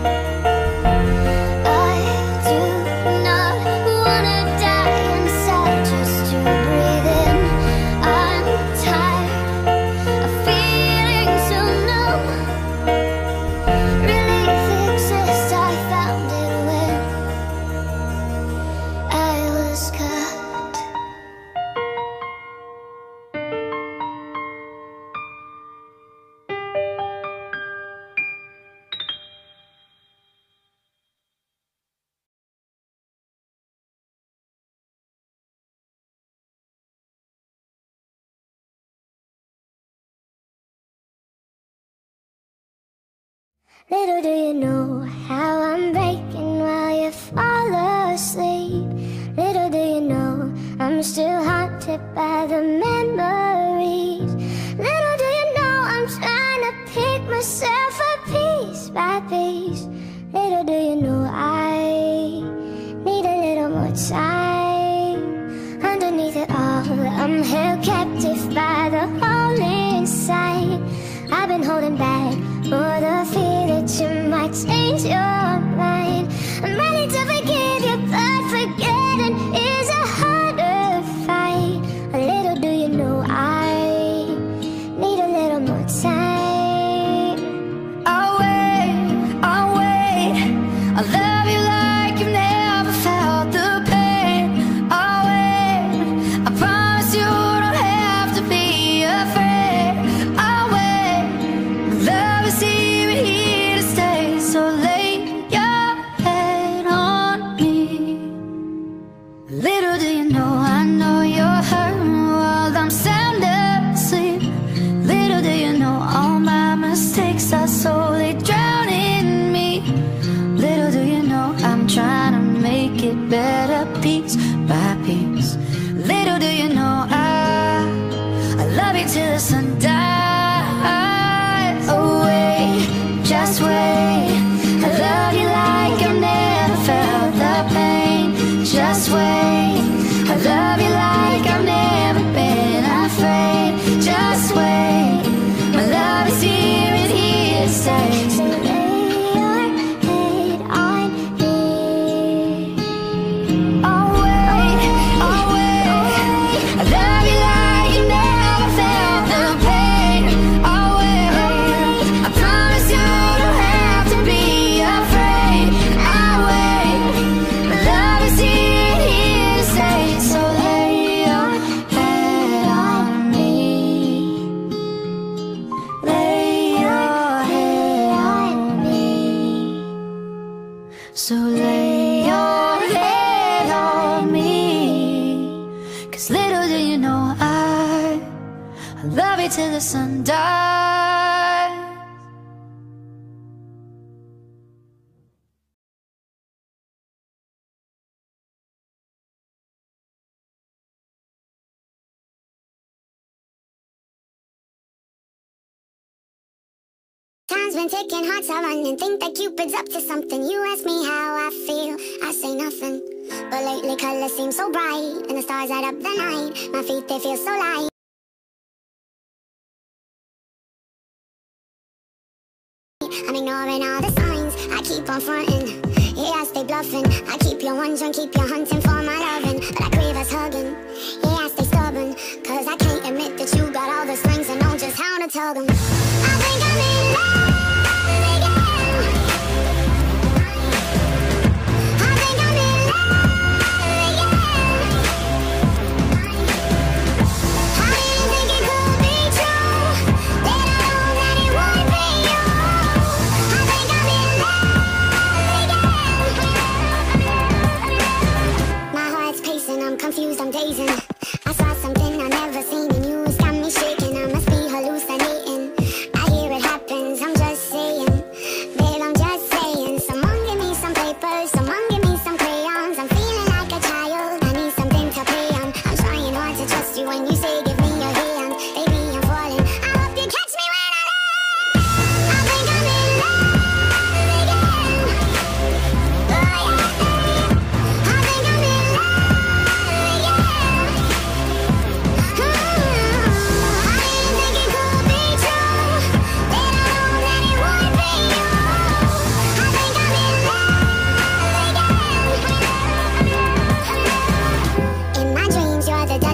Speaker 3: I do not wanna die inside just to breathe in. I'm tired of feeling so numb. Relief exists, I found it when I was cut. Little do you know how I'm breaking while you fall asleep. Little do you know I'm still haunted by the memories. Little do you know I'm trying to pick myself up piece by piece. Little do you know I need a little more time. Underneath it all, I'm held captive by the hole inside. I've been holding back for the fear that you might change your mind. I'm ready to forgive you, but forgetting is a harder fight. A little do you know I need a little more time. I'll wait, I'll wait. I love you like you've never felt the pain. I'll wait, I promise you don't have to be afraid. I'll wait, love is here and here to stay. So lay your head on me. Little do you know I know you're hurting while I'm sound asleep. Little do you know all my mistakes are slowly drowning me. Little do you know I'm trying to make it better piece by piece. Little do you know I I love you till the sun dies. Oh wait, just wait. I love you like I've never felt the pain. Just wait. I love you like I've never been afraid. Just wait. My love is here and here to stay. So lay your head on me. I'll wait, I'll wait. I love you like you never felt the pain. I'll wait. I promise you don't have to be afraid. I'll wait. My love is here and here to stay. So lay your head on me. Lay your head on me. So lay your head on me. Cause little do you know I, I love you till the sun dies.
Speaker 6: Time's been ticking, hearts are running. Think that Cupid's up to something. You ask me how I feel, I say nothing. But lately colors seem so bright, and the stars light up the night. My feet, they feel so light. I'm ignoring all the signs, I keep on fronting. Yeah, I stay bluffing. I keep you wondering, keep you hunting for my loving. But I crave us hugging. Yeah, I stay stubborn, cause I can't admit that you got all the strings and know just how to tug them. I think I'm in love again. I think I'm in love again. I didn't think it could be true, then I know that it would be you. I think I'm in love again. My heart's pacing, I'm confused, I'm dazing.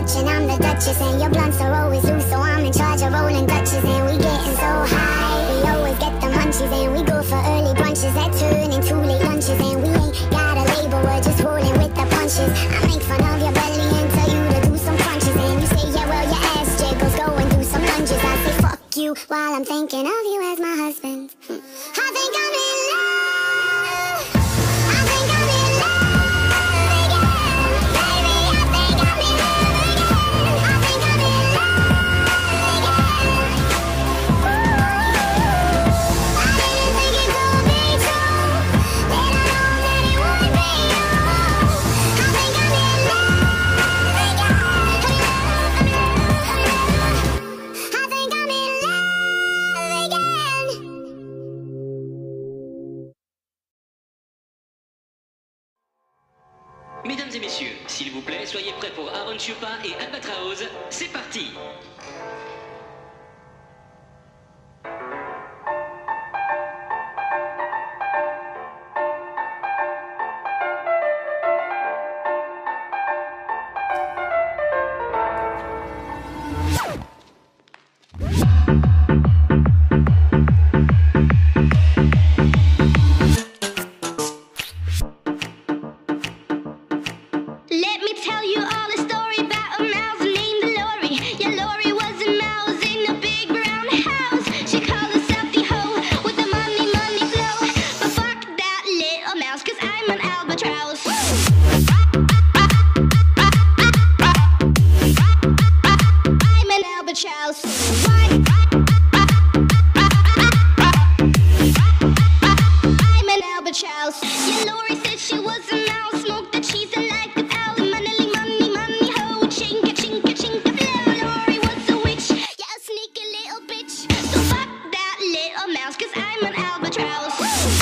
Speaker 6: Dutch and I'm the Duchess, and your blunts are always loose, so I'm in charge of rolling Dutches, and we getting so high. We always get the munchies, and we go for early brunches that turn into late lunches, and we ain't got a label, we're just rolling with the punches. I make fun of your belly and tell you to do some crunches, and you say, yeah, well, your ass jiggles, go and do some lunges. I say, fuck you, while I'm thinking of you as my husband. I think I'm in love. I think I'm in love again. Baby, I think I'm in love again. I think I'm in love again. I didn't think it could be true, then I know that it would be you. I think I'm in love again. I think I'm in love again.
Speaker 7: Mesdames et messieurs, s'il vous plaît, soyez prêts pour Aaron Chupa et Albatraoz. C'est parti!
Speaker 3: Let me tell you all a story about a mouse named Lori. Yeah, Lori was a mouse in a big brown house. She called herself the hoe with the money, money flow. But fuck that little mouse, cause I'm an albatross. I'm an albatross. I'm an albatross. Yeah, Lori said she was a mouse, smoked the cheese and like a alley, money, money, money, ho, chinka, chinka, chinka, blow. Lori was a witch, yeah, a sneaky little bitch. So fuck that little mouse, cause I'm an albatross.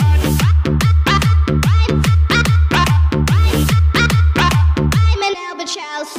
Speaker 3: I'm an albatross.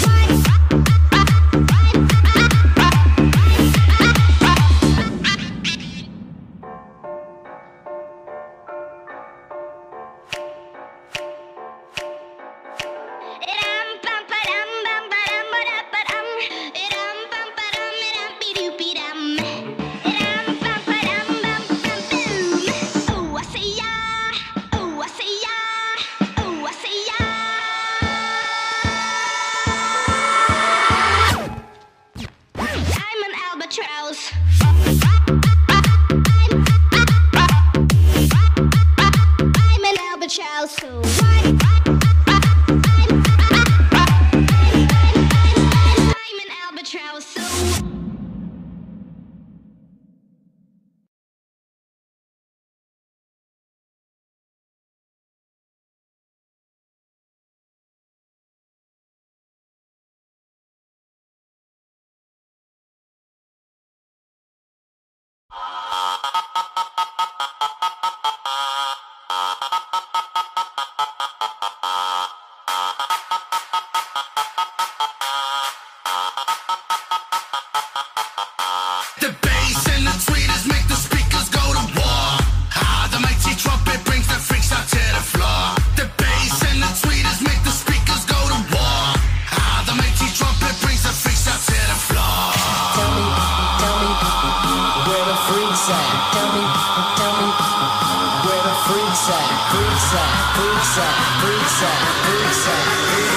Speaker 8: The bass and the tweeters make the speakers go to war. Ah, the mighty trumpet brings the freaks out to the floor. The bass and the tweeters make the speakers go to war. Ah, the mighty trumpet brings the freaks out to the floor.
Speaker 9: Tell me, tell me, where the freaks at? Tell me, tell me, where the freaks at? Freaks at, freaks at, freaks at, freaks at.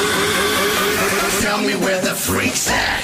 Speaker 8: Tell me where the freaks at.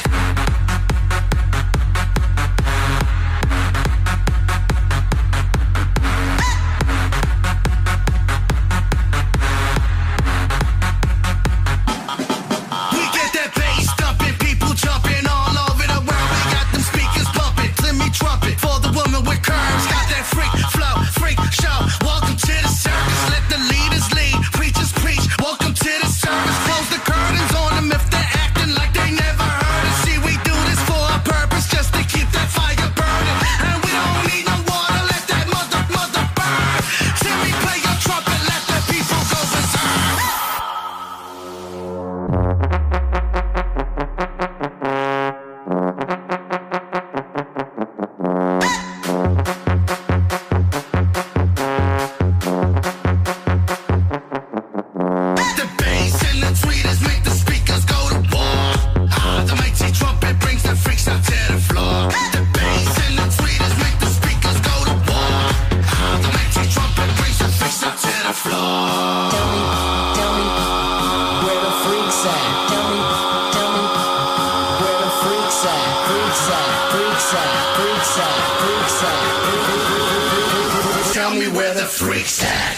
Speaker 8: The bass and the tweeters make the speakers go to war.
Speaker 9: freaks at, freaks at.
Speaker 8: Tell me where the freaks at.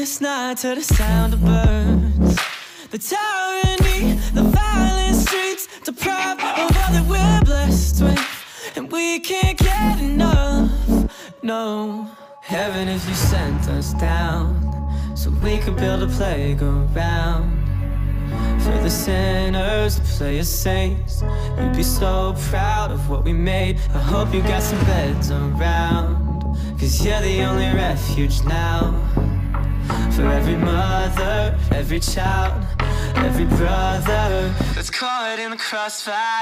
Speaker 1: this night to the sound of birds. The tyranny, the violent streets, deprived of all that we're blessed with, and we can't get enough, no. Heaven if you sent us down, so we could build a playground for the sinners to play as saints. You'd be so proud of what we made. I hope you got some beds around, cause you're the only refuge now. For every mother, every child, every brother that's caught in the crossfire,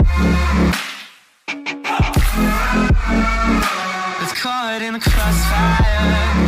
Speaker 1: that's caught in the crossfire.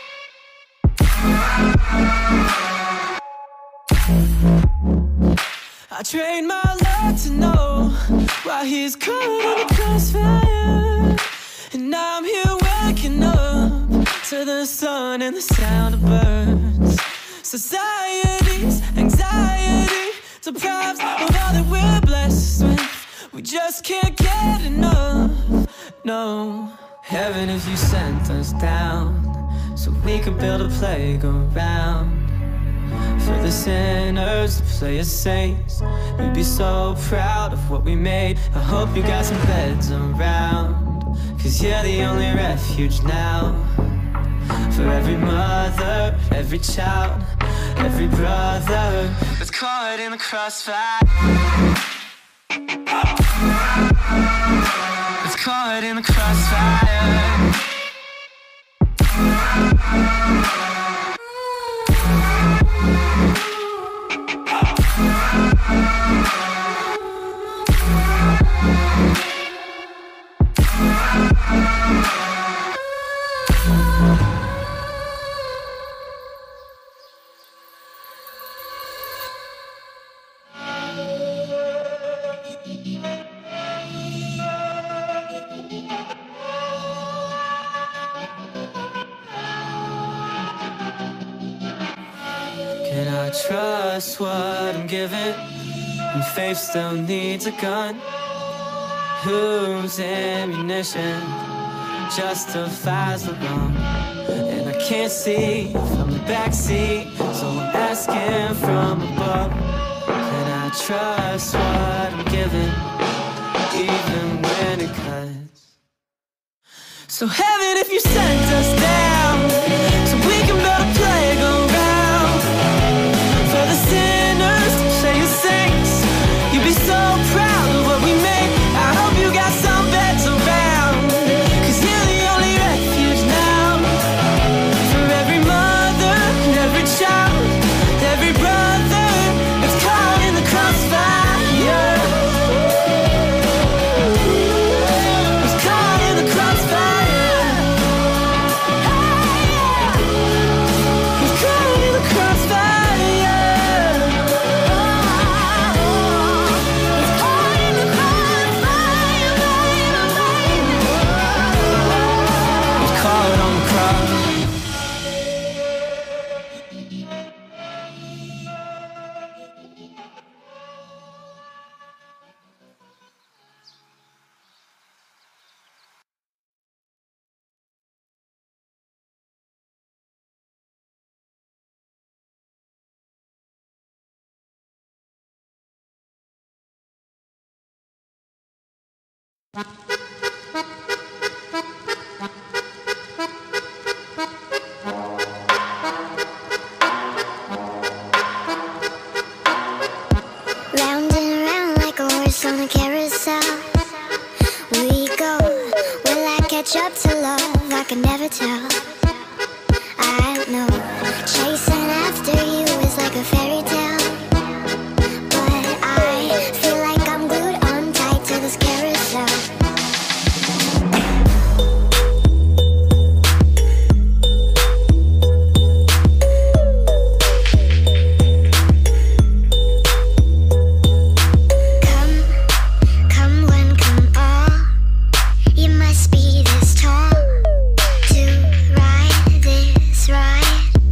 Speaker 1: I trained my love to know why he's caught in the crossfire, and I'm here waking up to the sun and the sound of birds. Society's anxiety deprives of all that we're blessed with. We just can't get enough, no. Heaven if you sent us down, so we could build a playground for the sinners to play as saints. We'd be so proud of what we made. I hope you got some beds around, cause you're the only refuge now. For every mother, every child, every brother that's caught in the crossfire, that's caught in the crossfire. Can I trust what I'm given when faith still needs a gun? Whose ammunition justifies the wrong? And I can't see from the backseat, so I'm asking from above. Can I trust what I'm given, even when it cuts? So heaven if you sent us down, so we can build a playground for the sinners to play as saints. You'd be so proud of what we made. I hope you got some beds around, cause you're the only refuge now. For every mother and every child, every brother that's caught in the crossfire, that's caught in the crossfire, that's caught in the crossfire.
Speaker 6: Round and round like a horse on a carousel we go. Will I catch up to love? I can never tell. I know chasing after you is like a fairy tale, but I feel like I'm glued on tight to this carousel. Must be this tall to ride this ride.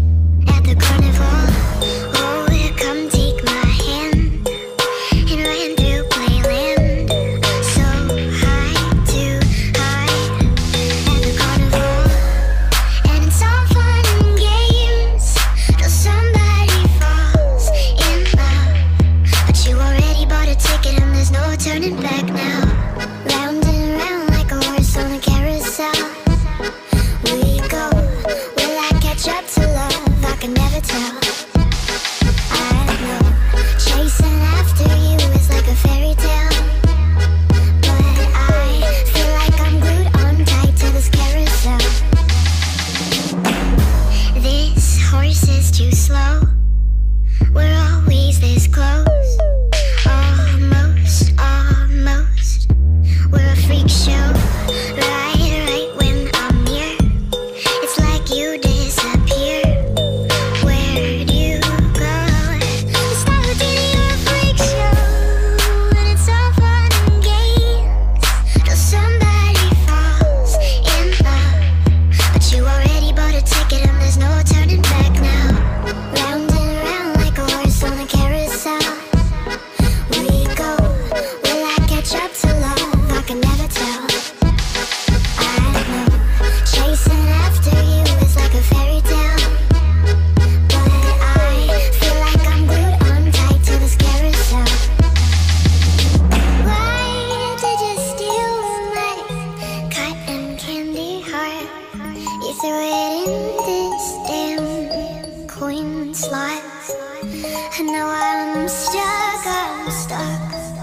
Speaker 6: it in this damn coin slot. And now I'm stuck, I'm stuck.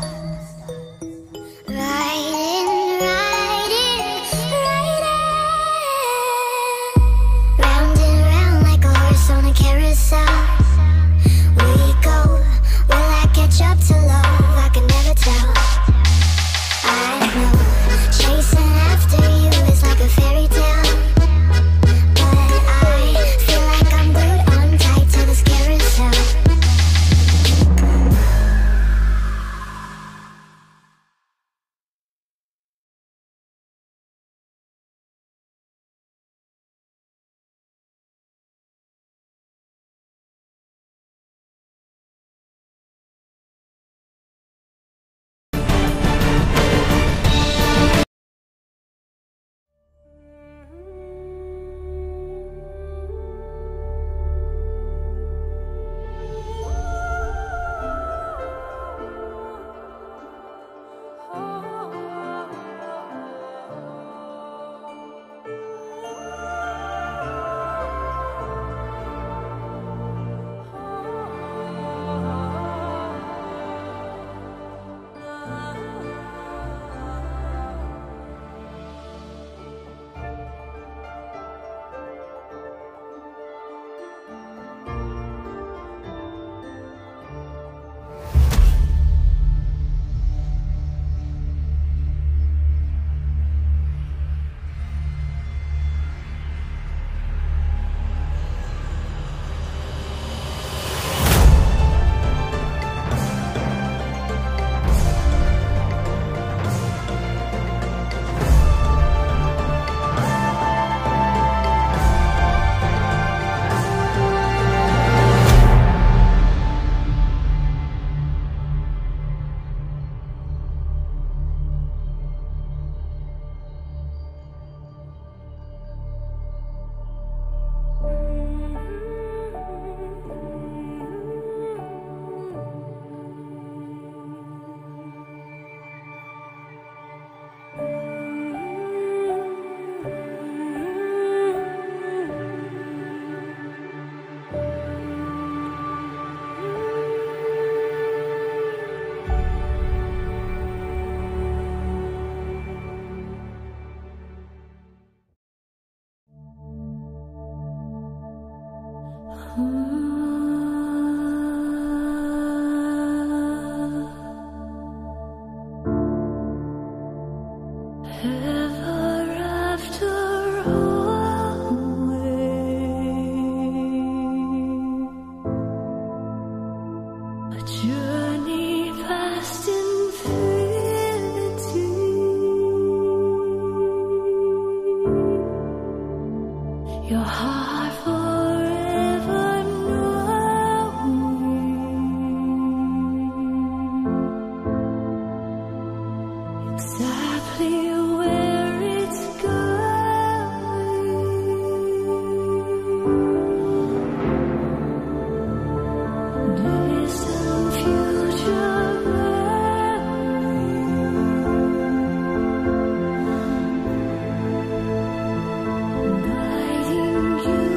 Speaker 6: Right in, right in, right in. Round and round like a horse on a carousel. We go, will I catch up to love? I can never tell. I know, chasing after you is like a fairy tale. But I feel like I'm glued on tight to this carousel.
Speaker 4: Ever after always, a journey past infinity. Your heart forever knowing exactly where it's going. Distant future memory, guiding you.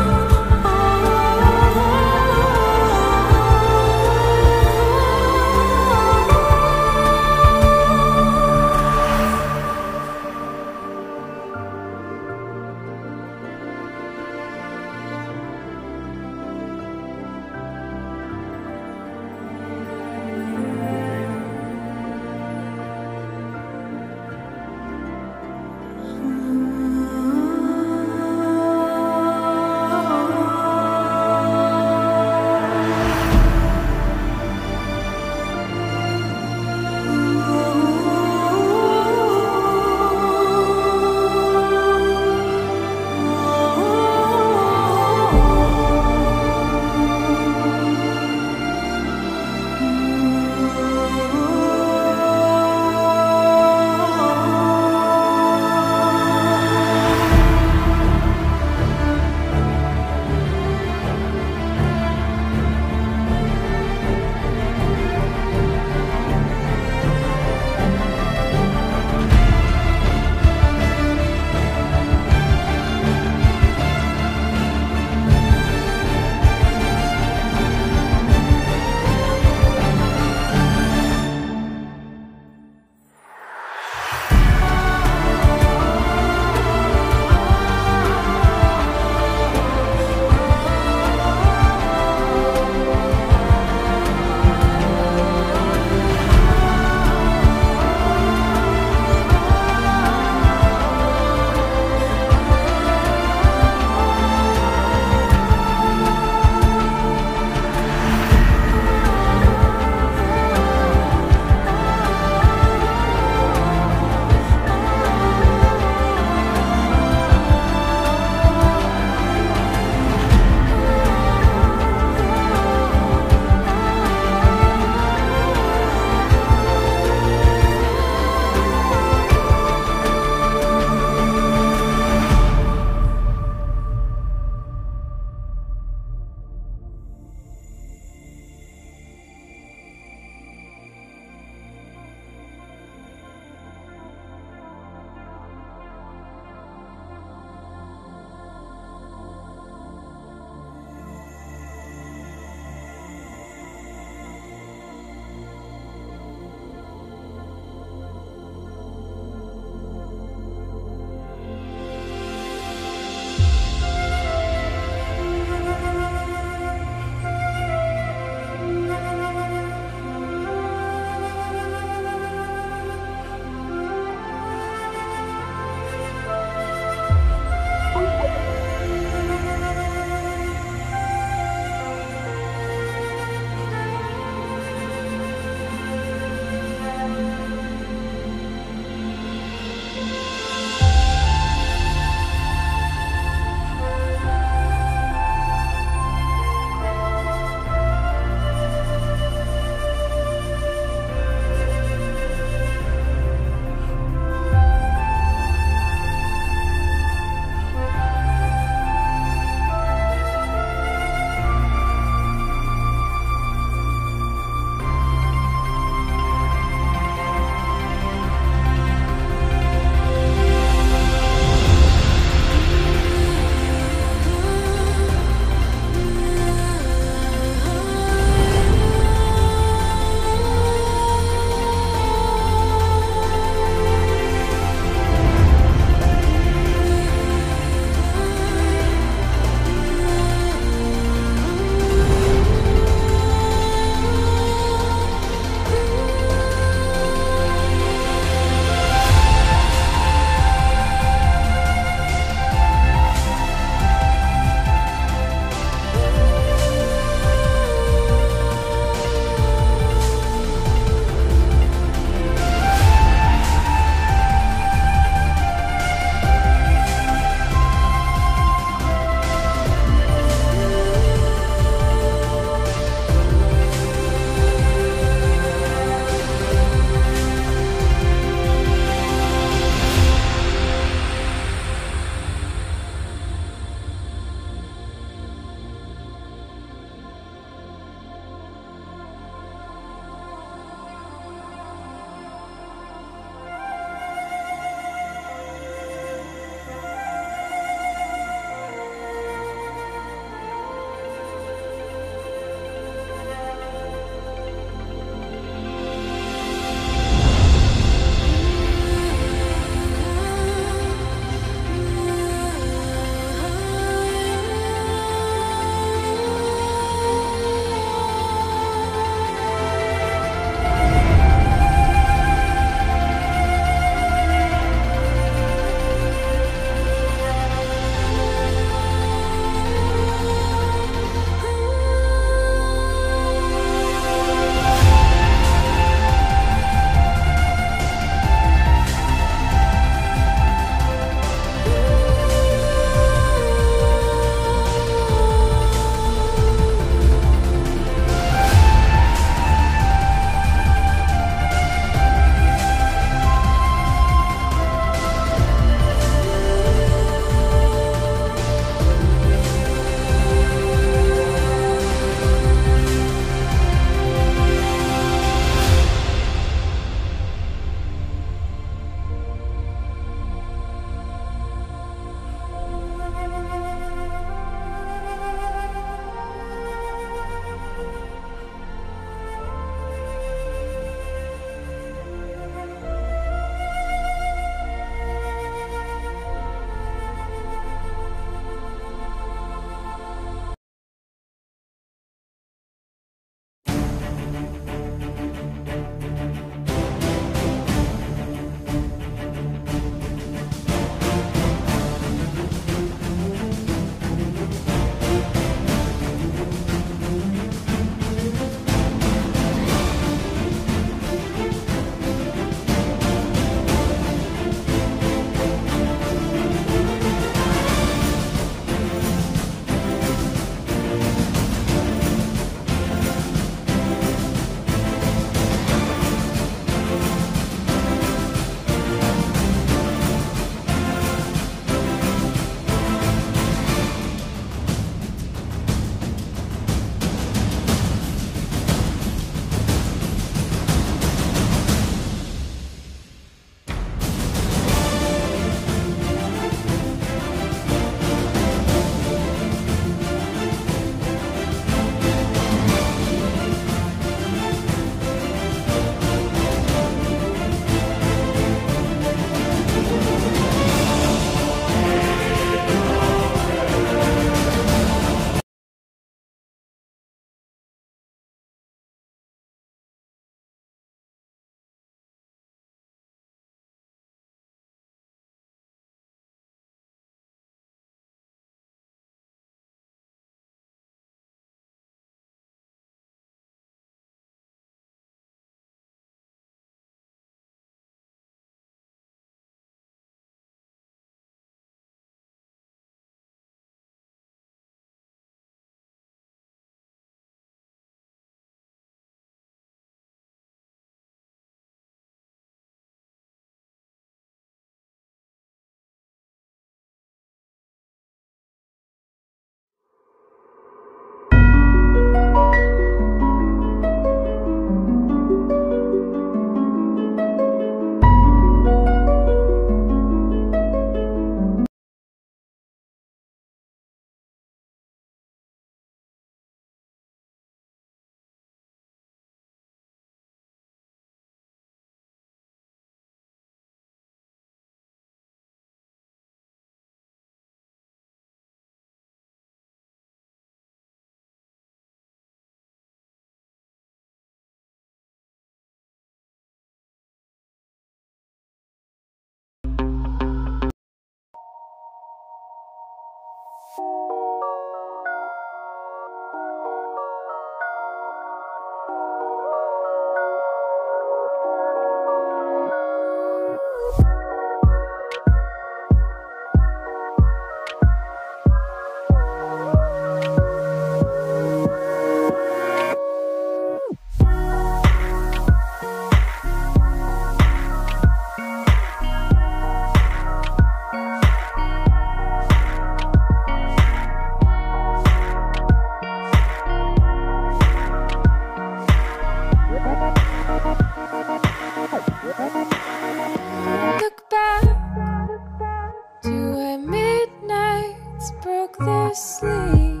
Speaker 4: Look back to when midnights broke their sleep,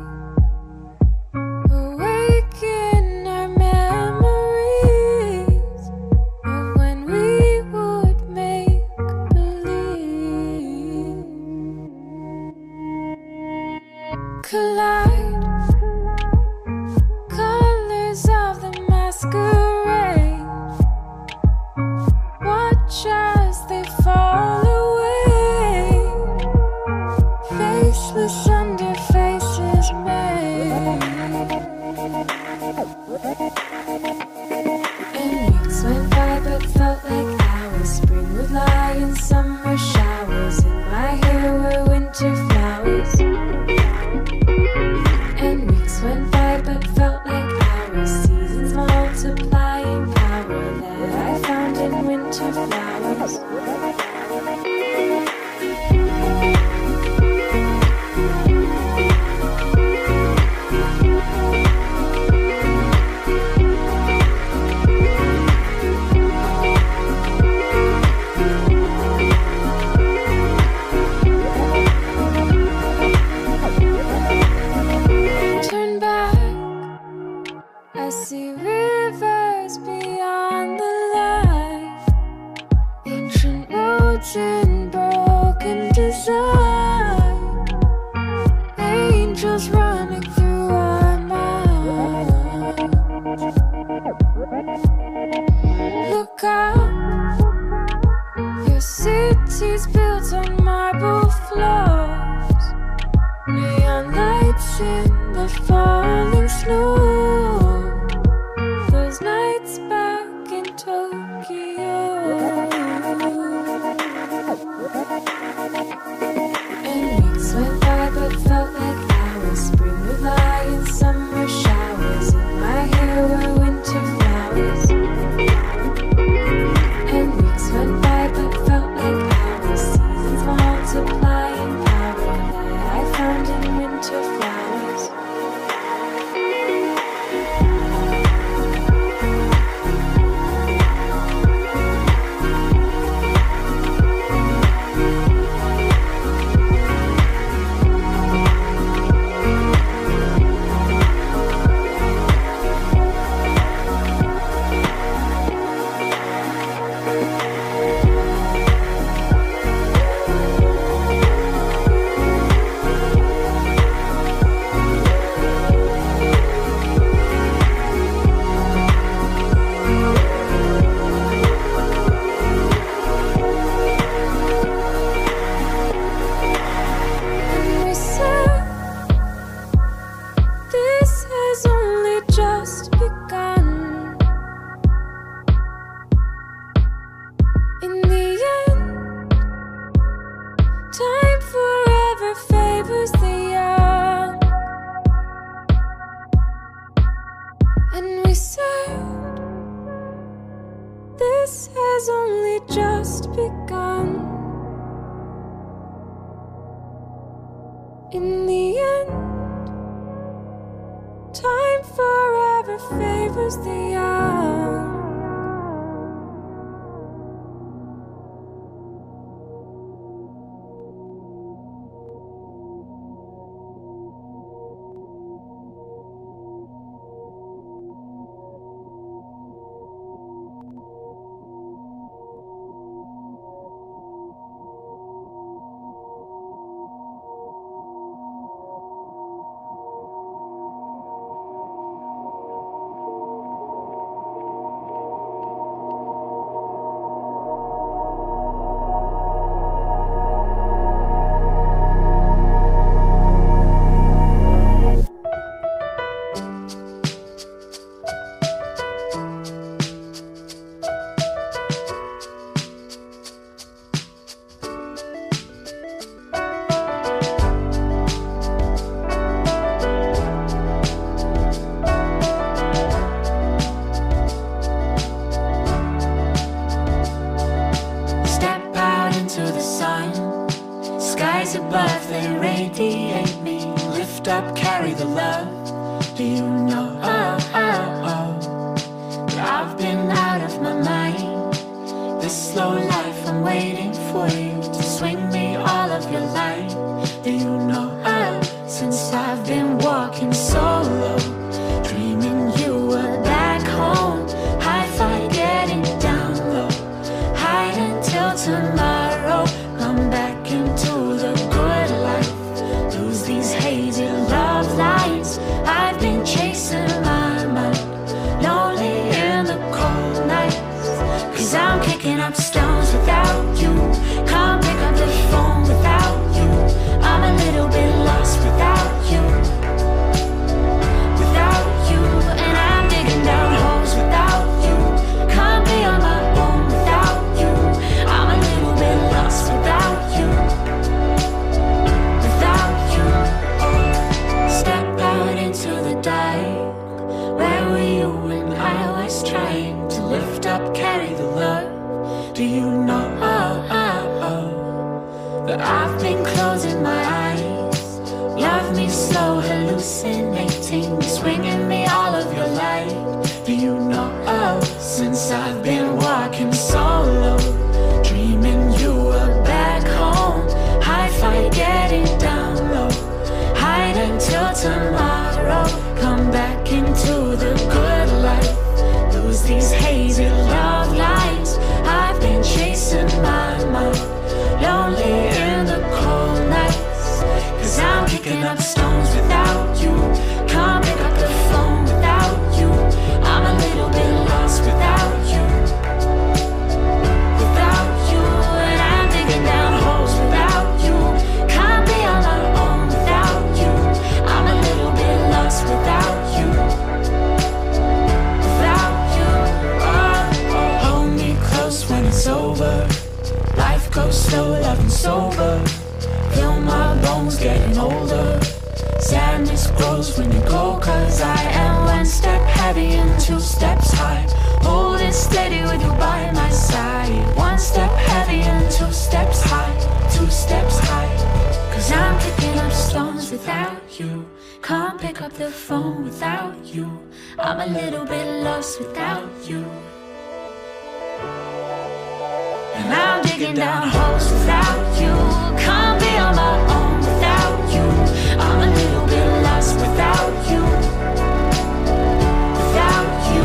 Speaker 4: awaken our memories of when we would make believe. Collide, colors of the masquerade. Watch as they fall away, faceless under faces made. And weeks went by but felt like hours. Spring would lie in summer showers. In my hair were winter flowers. And weeks went by but felt like hours. Seasons multiplying power that I found in winter flowers. Turn back, I see rivers beyond the light, ancient roads in broken design, angels running through our minds. Look up, your city's built on marble floors, neon lights in the falling snow. Those nights back in Tokyo. And weeks went by but felt like hours. Spring would lie in summer showers. In my hair were winter flowers. And weeks went by but felt like hours. Seasons multiplying power that I found in winter flowers. And we said, this has only just begun. In the end, time forever favors the young. And we said, this has only just begun. In the end, time forever favors the young.
Speaker 10: carry the love. Do you know, oh, oh, oh, that I've been out of my mind. This slow life, I'm waiting for you to swing me all of your light. Do you know, oh, since I've been walking solo, dreaming you were back home, hi-fi getting down low, hide until tomorrow, come back into the good life, lose these hazy love lines. I've been chasing my mind, lonely in the cold nights, cause I'm kicking up stones without you, can't pick up the phone without you, I'm a little bit lost without you, without you, and I'm digging down holes without you, can't be on my own without you, I'm a little bit lost without you, without you. Step out into the dark, where were you when I was trying to lift up, carry the love? Do you know, oh, oh, oh, that I've been closing my eyes, love me slow, hallucinating, swinging me all of your light. Do you know, oh, since I've been walking solo, dreaming you were back home, hi-fi getting down low, hide until tomorrow, come back into the good life, lose these hazy love lines. I've been chasing my mind, lonely in the cold nights, cause I'm kicking up stones without you, can't pick up the phone without you, I'm a little bit lost without you, without you, and I'm digging down holes without you, can't be on my own without you, I'm a little bit lost without you, without you. Oh, oh. Hold me close when it's over, life goes slow, loving sober, feel my bones getting older, sadness grows when you go, cause I am one step heavy and two steps high, holding steady with you by my side, one step heavy and two steps high, two steps high, cause I'm picking up stones without you, can't pick up the phone without you, I'm a little bit lost without you, and I'm digging down holes without you, can't be on my own without you, I'm a little bit lost without you, without you,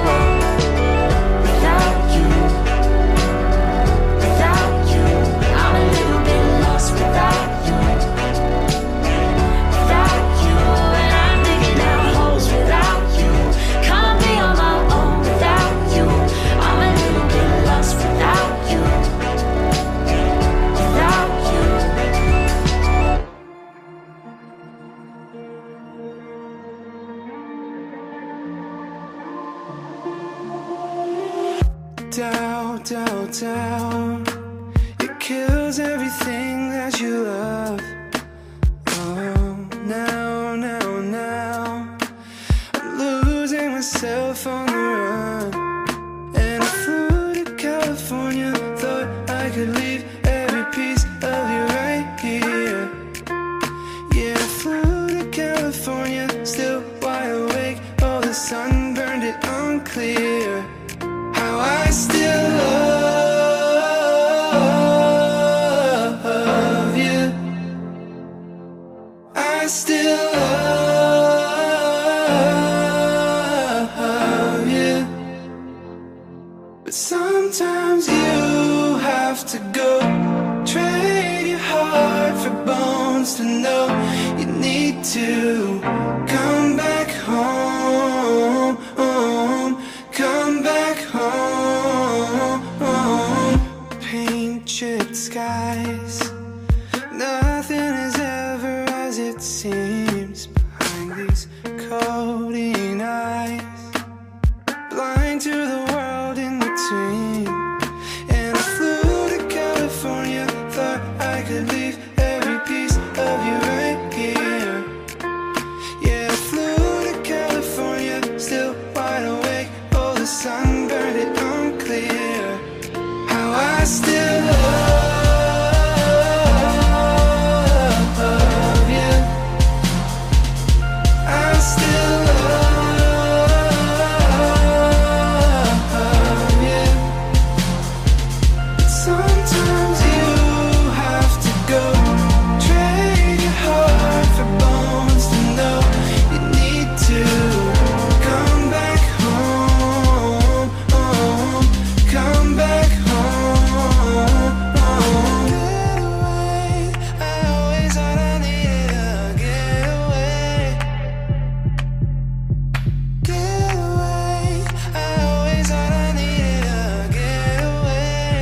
Speaker 10: without you, without you, I'm a little bit lost without you, without you, and I'm digging down holes without you, can't be on my own without you, I'm a little bit lost without you, without you.
Speaker 1: Doubt, doubt, doubt, it kills everything that you love. Oh, now, now, now, I'm losing myself on the run. And I flew to California, thought I could leave every piece of you right here. Yeah, I flew to California, still wide awake, all the sun burned it unclear. How I still love you, I still love you, but sometimes you have to go, trade your heart for bones to know you need to come back home, home, come back home, home. Paint chipped skies, nothing is ever as it seems behind these coating eyes, blind to the world in between. And I flew to California, thought I could leave every piece of you right here. Yeah, I flew to California, still wide awake, oh the sun burned it unclear. How I still love you, still love you. Sometimes you have to go. Trade your heart for bones to know you need to come back home, home, come back home, home. Get away, I always thought I needed to get away. Get away, I always thought I needed to get away.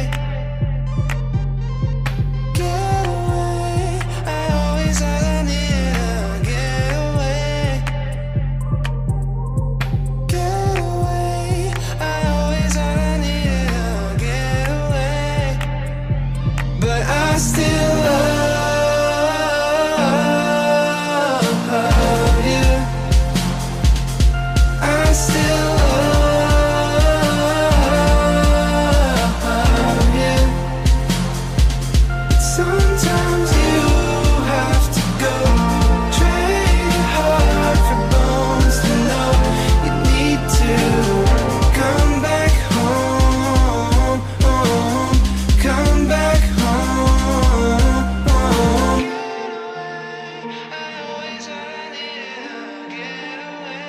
Speaker 1: Get away, I always thought I needed to get away. Get away, I always thought I needed to get away. But I still love you. I still love you. Sometimes you have to go. Trade your heart for bones to know you need to come back home, home, come back home, home. I always thought I needed to get away.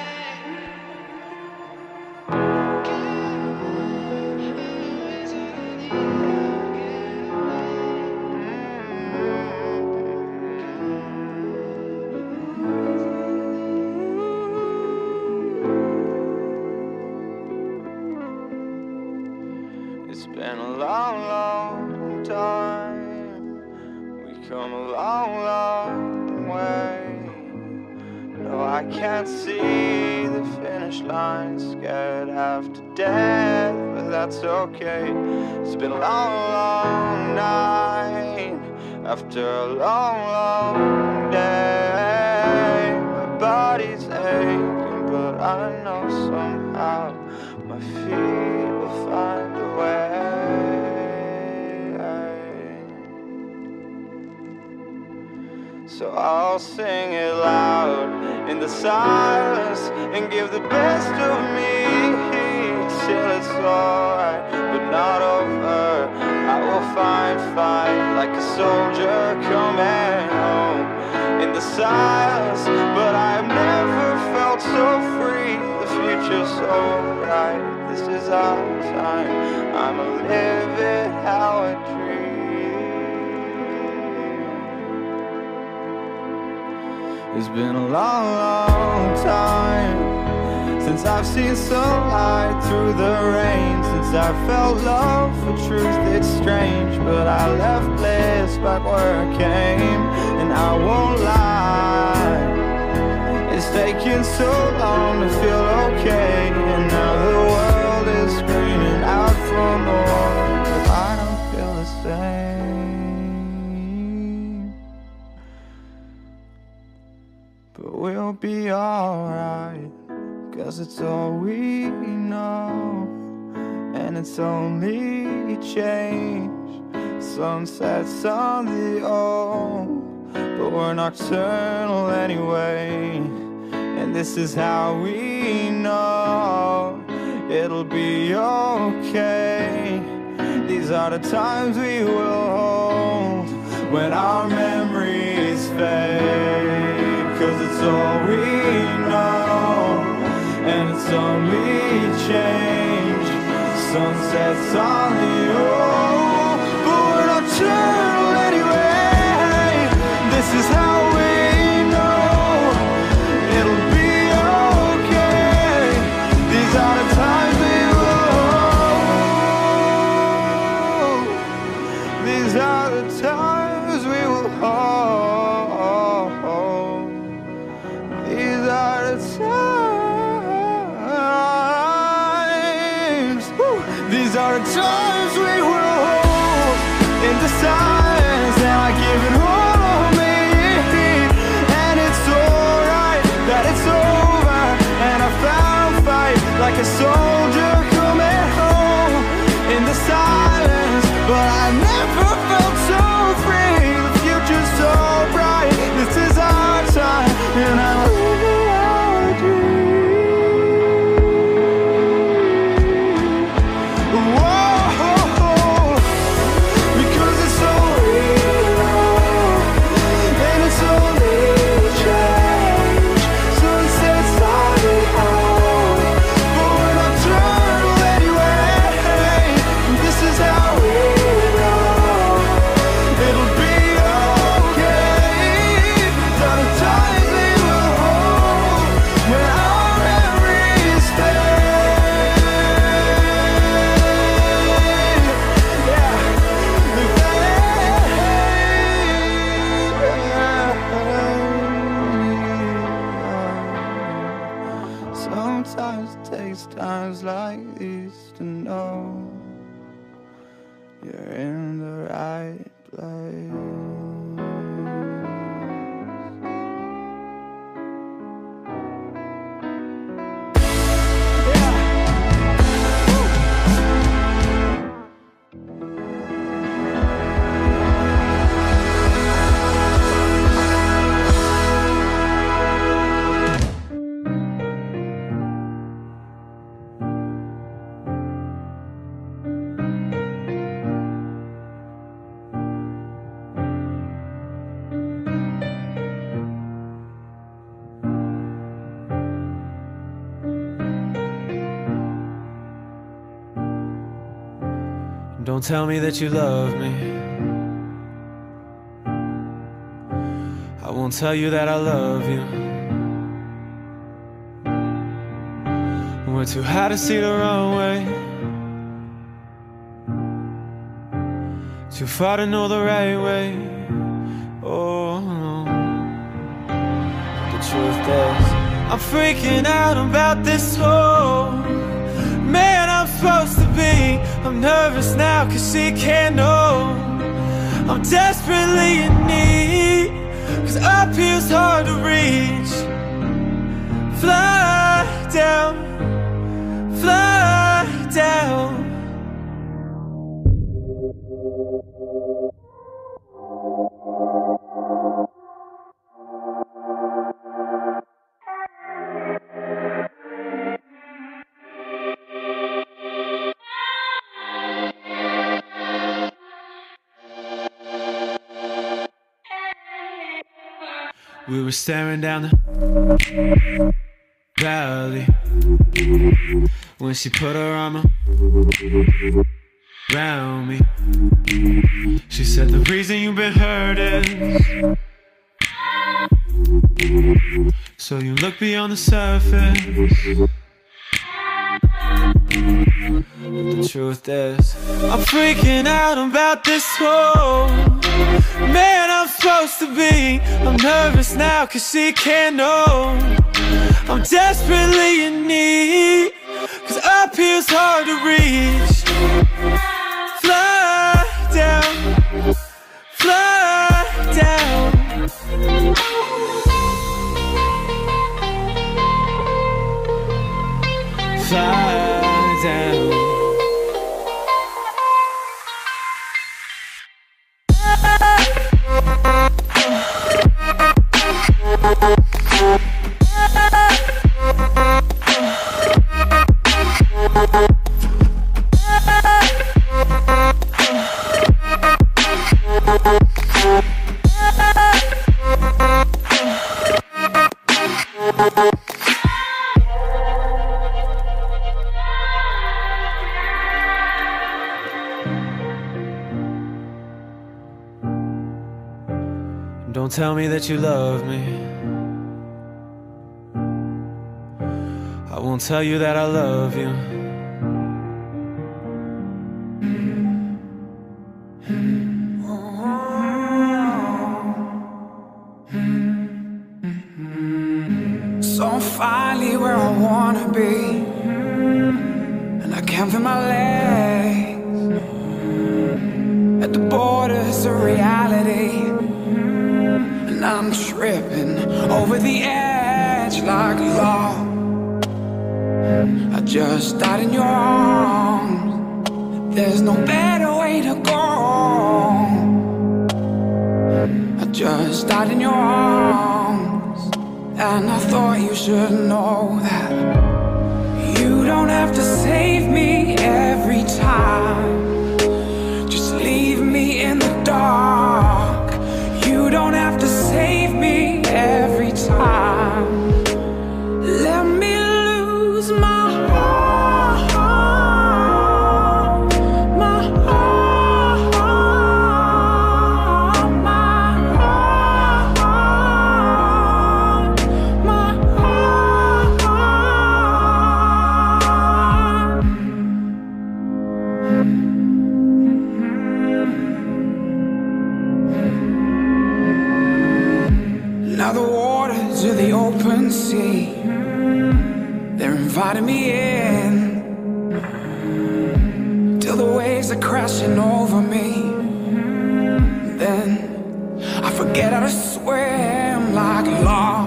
Speaker 1: It's been a long, long time. We come a long, long way. No, I can't see the finish line. Scared half to death, but that's okay. It's been a long, long night. After a long, long day, my body's aching, but I know somehow my feet will find a way. So I'll sing it loud in the silence and give the best of me till it's alright, but not over. I will find fight like a soldier coming home in the silence, but I've never felt so free. The future's so bright. This is our time. I'ma live it how I dream. It's been a long, long time since I've seen sunlight through the rain, since I felt love for truth. It's strange, but I left bliss back where I came, and I won't lie, it's taking so long to feel okay, and now the world is screaming out for more, but I don't feel the same. But we'll be alright, 'cause it's all we know, and it's only change. Sunsets on the old, but we're nocturnal anyway, and this is how we know it'll be okay. These are the times we will hold when our memories fade, 'cause it's all we know, and it's only change. Sunsets on the old, but we're nocturnal anyway. This is how we know it'll be okay. These are the times we will hold. These are the times we will hold. These are the times. Woo. These are the times we will hold in the silence. Now I give it all of me, and it's alright that it's over. And I found fight like a soldier coming home in the silence, but I never felt so free. The future's so bright. This is our time, and I live it out
Speaker 11: Sometimes it takes times like these to know you're in the right place.
Speaker 1: Don't tell me that you love me. I won't tell you that I love you. We're too high to see the runway, too far to know the right way. Oh no. The truth is, I'm freaking out about this whole man I'm supposed to be. I'm nervous now cause she can't know I'm desperately in need, cause up here's hard to reach. Fly down, fly down. We were staring down the valley when she put her arm around me. She said the reason you've been hurt is so you look beyond the surface. The truth is, I'm freaking out about this whole man I'm supposed to be. I'm nervous now cause she can't know I'm desperately in need, cause up here's hard to reach. Fly down, fly down. Fly down. Don't tell me that you love me. I won't tell you that I love you.
Speaker 12: So I'm finally where I wanna be, and I can't feel my legs at the borders of reality. And I'm tripping over the edge like law. I just died in your arms. There's no better way to go. I just died in your arms, and I thought you should know that you don't have to save me every time. Just leave me in the dark. You don't have to save me every time. Let me lose my heart, my heart, my heart, my heart. Now the waters of the open sea, they're inviting me in, till the waves are crashing over me. Then I forget how to swim like long.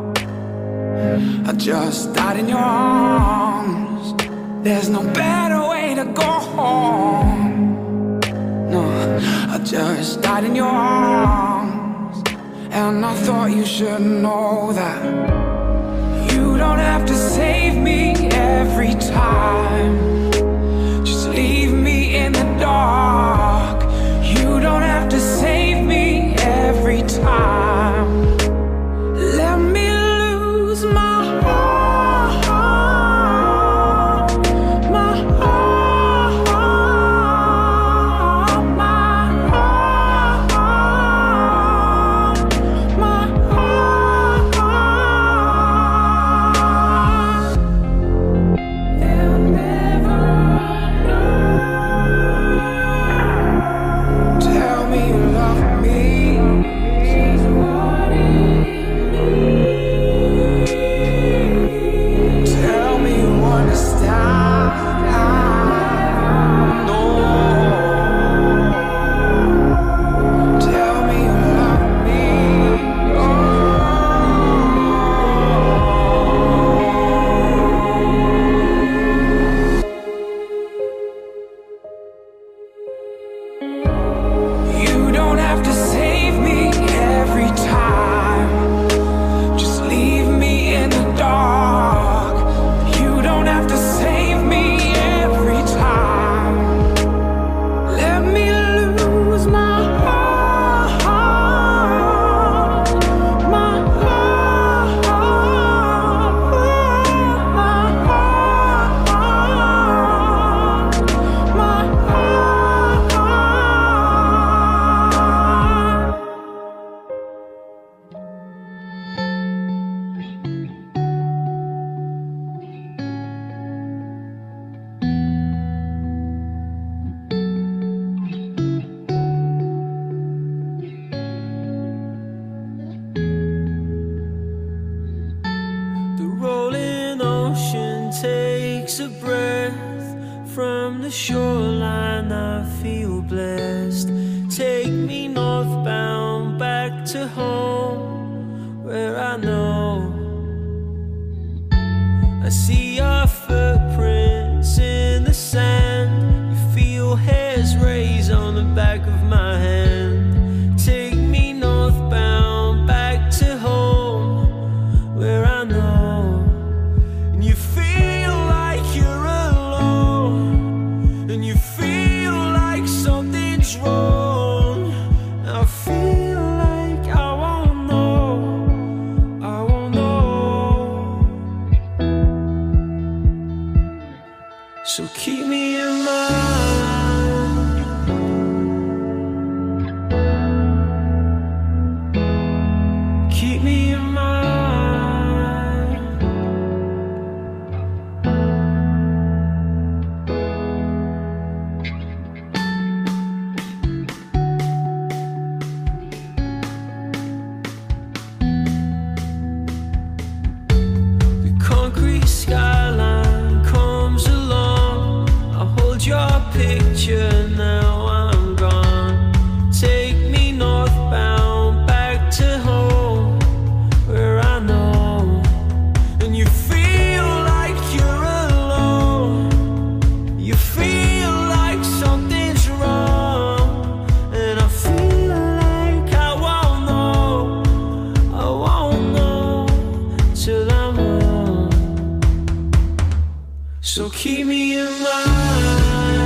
Speaker 12: I just died in your arms. There's no better way to go home. No, I just died in your arms. And I thought you should know that you don't have to save me every time. Just leave me in the dark. You don't have to save me every time. Let me lose my heart, my heart, my heart, my heart. They'll never know. Tell me you love me. Just what it is. Tell me you understand. No. Tell me you love me. You don't have to save me every time. Just leave me in the dark. You don't have to save me every time. Let me lose my heart, my heart, my heart, my heart.
Speaker 1: The rolling ocean takes a breath from the shoreline. I feel blessed. Take me northbound back to home, where I know I see your footprints in the sand. You feel hairs raise on the back of my hand. Take me northbound back to home, where I know. And you feel like you're alone, and you feel like something's wrong. I feel like I won't know, I won't know. So keep me in mind. Keep me in mind. The concrete skyline comes along. I hold your picture, now I'm gone. Take me northbound back to home, where I know. And you feel like you're alone. You feel like something's wrong. And I feel like I won't know, I won't know till I'm home. So keep me in mind.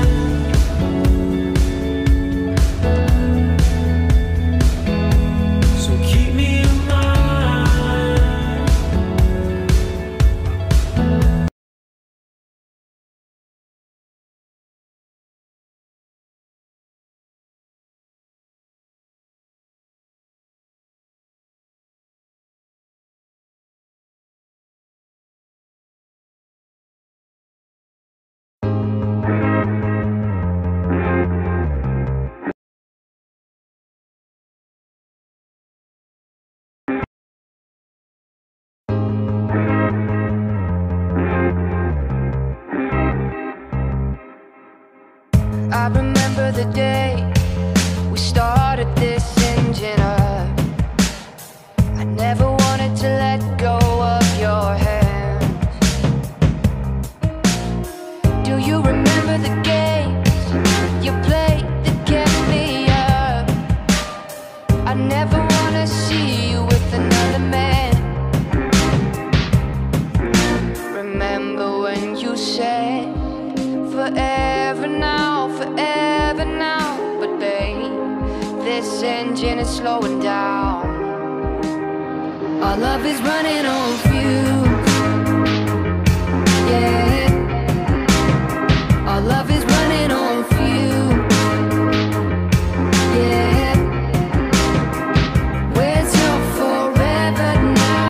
Speaker 1: So keep me in mind.
Speaker 4: engine is slowing down. Our love is running on fumes. Yeah, our love is running on fumes. Yeah, where's your forever now?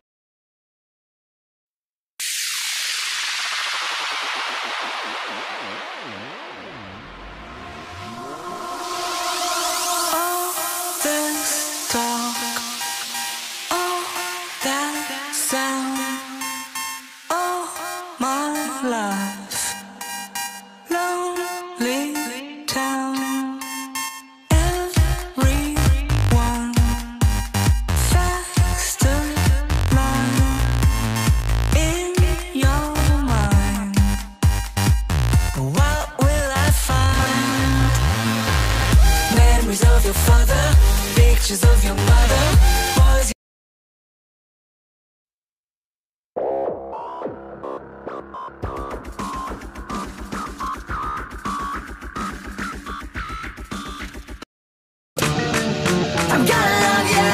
Speaker 10: All this talk, all that sound, all my life, lonely town. Everyone faster line in your mind. What will I find? Memories of your father, pictures of your mother. Was I'm gonna love you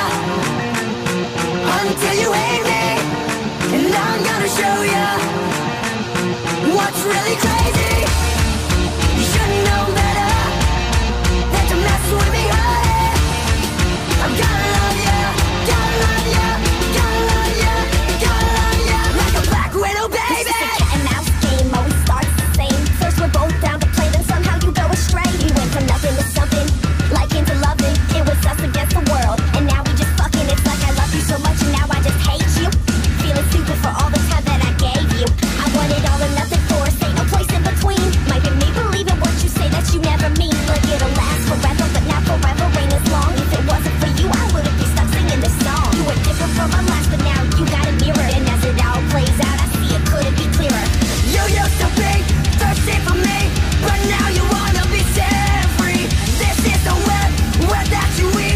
Speaker 10: until you hate me, and I'm gonna show you what's really crazy. You should know better than to mess with me, honey. I'm gonna love you, gonna love you, gonna love you, gonna love you like a black widow, baby.
Speaker 6: This is a cat and mouse game, always starts the same. First we're both down to play, then somehow you go astray. We went from nothing to something, like into loving. It was us against the world, and now we just fucking. It's like I love you so much, and now I just hate you. Feeling stupid for all the time that I gave you. I wanted all or nothing for us, ain't no place in between. Might be me believing what you say that you never mean. Like it'll last forever, but not forever ain't as long. If it wasn't for you, I wouldn't be stuck singing this song. You were different from my last, but now you got a mirror, and as it all plays out, I see it couldn't be clearer.
Speaker 10: You used to be thirsty for me, but now you wanna be set free. This is the web, web that you weave.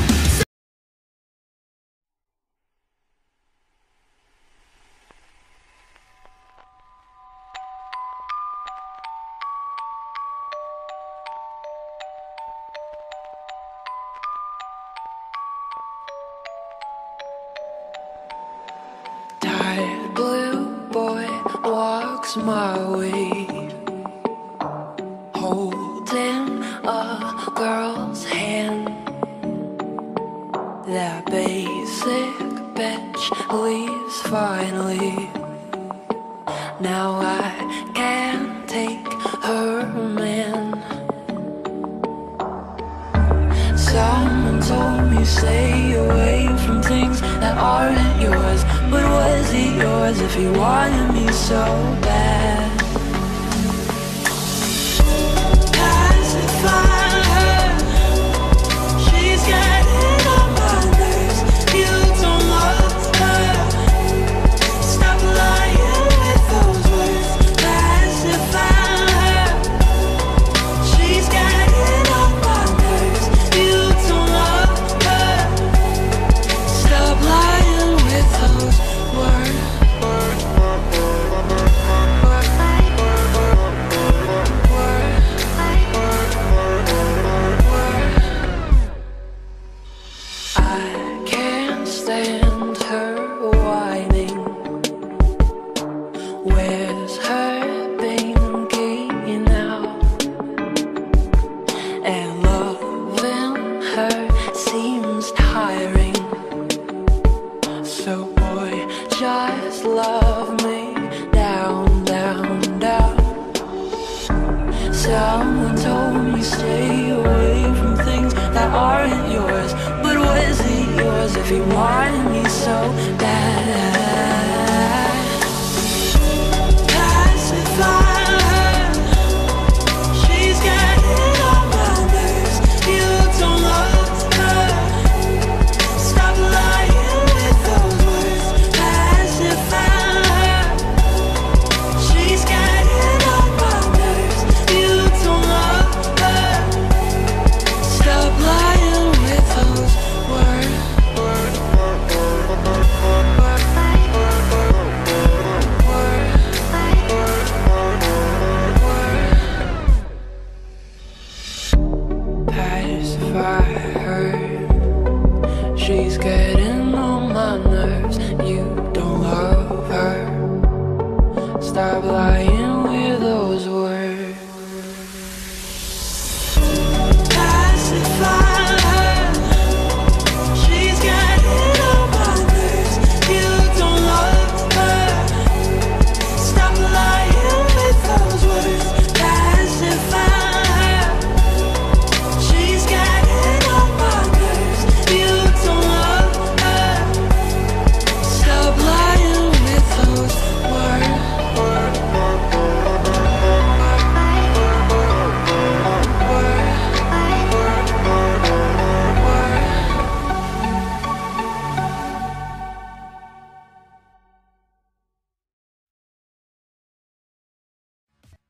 Speaker 4: Tired blue boy walks my way, holding a girl's hand. That basic bitch leaves finally. Now I can't take her man. Someone told me stay away from things that aren't yours. But was it yours if he wanted me so bad? Pacify her, she's getting on my nerves. You don't love her, stop lying with those words. Pacify her, she's getting on my nerves. You don't love her, stop lying with those words. I can't stand her whining. Where's her pinky now? And loving her seems tiring. So boy, just love me down, down, down. Someone told me stay away from things that aren't yours. But was it yours if he wanted me so bad? Pacify her, she's getting on my nerves. You don't love her, stop lying with those words. Pacify her, she's getting on my nerves. You don't love her, stop lying with those words.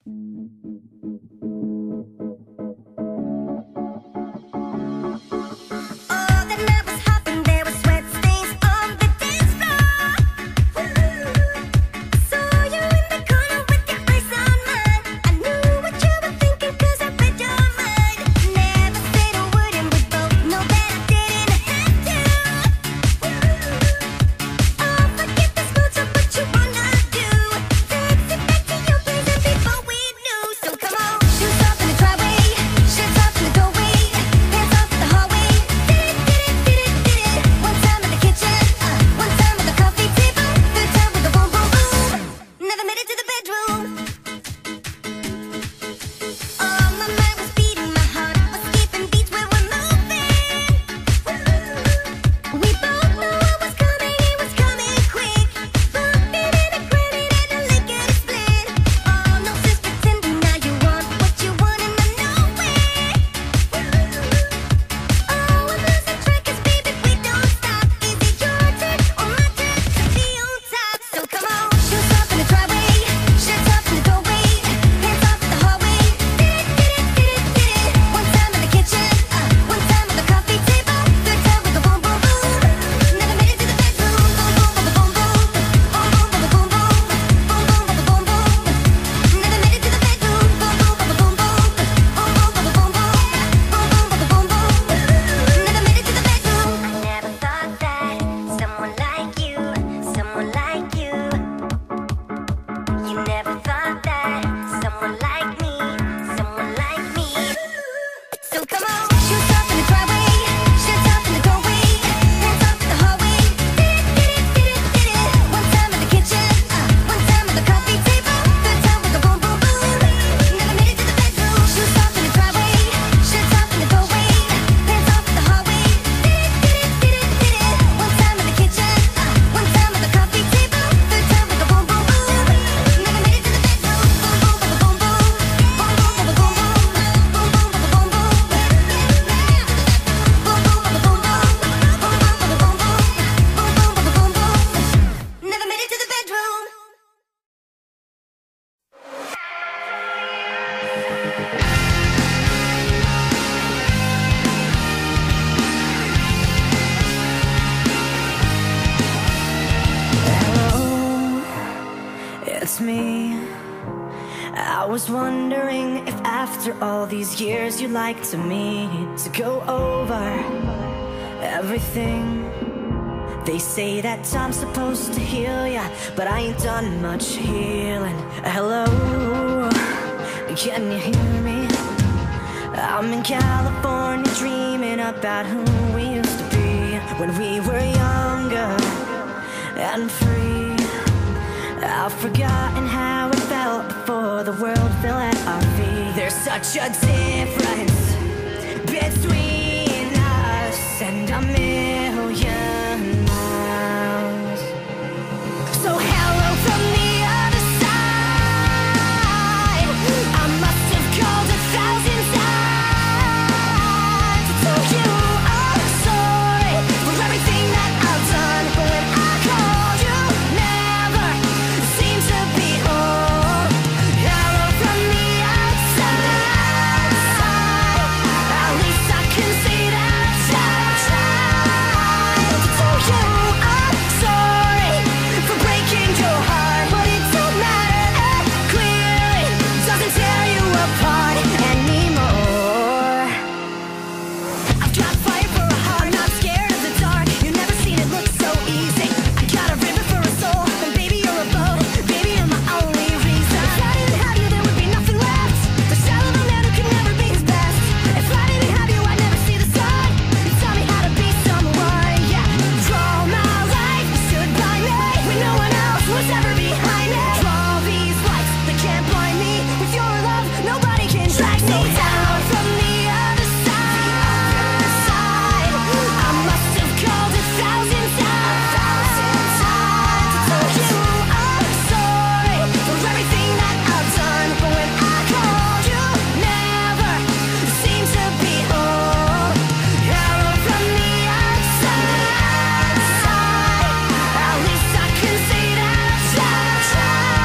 Speaker 13: it's me. I was wondering if after all these years you'd like to meet, to go over everything. They say that time's supposed to heal ya, but I ain't done much healing. Hello, can you hear me? I'm in California dreaming about who we used to be when we were younger and free. I've forgotten how it felt before the world fell at our feet. There's such a difference between us and a million miles. So hello from the other side. I must have called a thousand times to tell you I'm sorry for everything that I've done. But when I called you, never seemed to be home. Hello from the outside. At least I can see that side. To tell you I'm sorry for breaking your heart, but it don't matter. Clearly doesn't tear you apart anymore. I've got fire for a heart, not scared of the dark. You've never seen it look so easy. I got a river for a soul, and baby you're a boat. Baby you're my only reason. If I didn't have you, there would be nothing left. The shadow of a man who can never be his best. If I didn't have you, I'd never see the sun. You taught me how to be someone, yeah. For all my life, you stood by me when no one else was ever behind me. For all these lights, they can't blind me. With your love, nobody can drag me down. From the other side, I must have called a thousand times to tell you I'm sorry for everything that I've done. But when I called you, never seemed to be home. Hello from the outside. At least I can see that side.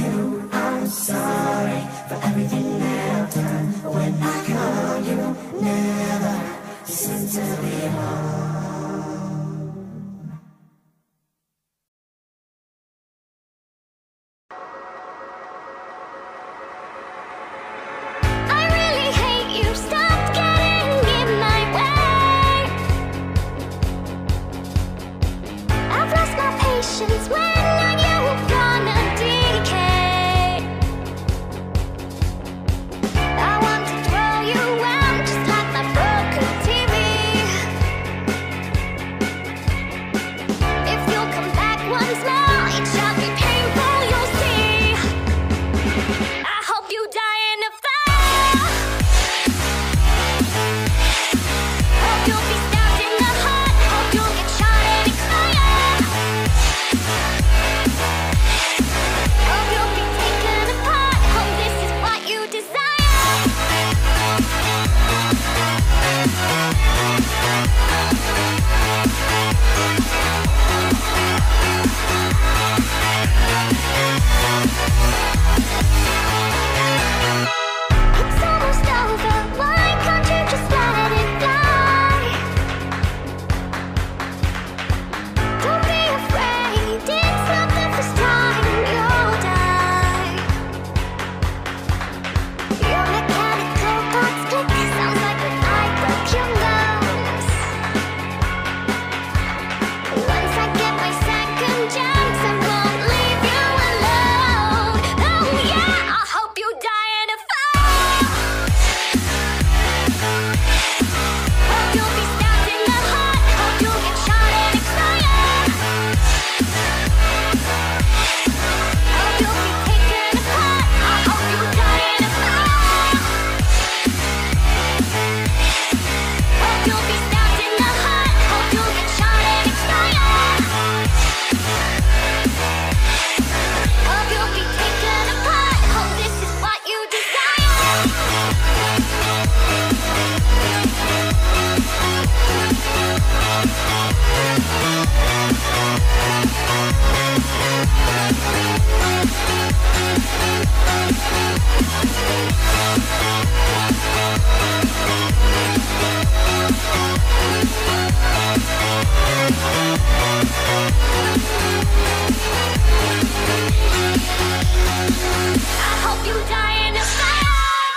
Speaker 10: you, I'm sorry for everything that I've done. But when I call you, never seem to be home.
Speaker 3: I really hate you. Stop getting in my way. I've lost my patience. When are you gonna decay? I want to throw you out just like my broken T V. If you'll come back once more, it shall be painful, you'll see. I hope you die in a fire. Hope you'll be stabbed in the heart. Hope you'll get shot and expire. Hope you'll be taken apart. Hope this is what you desire. It's almost over. Why can't you just let it fly? Don't be afraid. It's not the first time you'll die. Your mechanical parts click. Sounds like when I broke your nose. Once I get my second chance, I won't leave you alone. Oh yeah, I hope you die in a fire. Hope you'll be stabbed in the heart. Hope you'll get shot and expire. Hope you'll be taken apart. I hope you die in a fire. Hope you'll be stabbed in the heart. Hope you'll get shot and expire. Hope you'll be taken apart. Hope this is what you desire. I hope you die in a fire.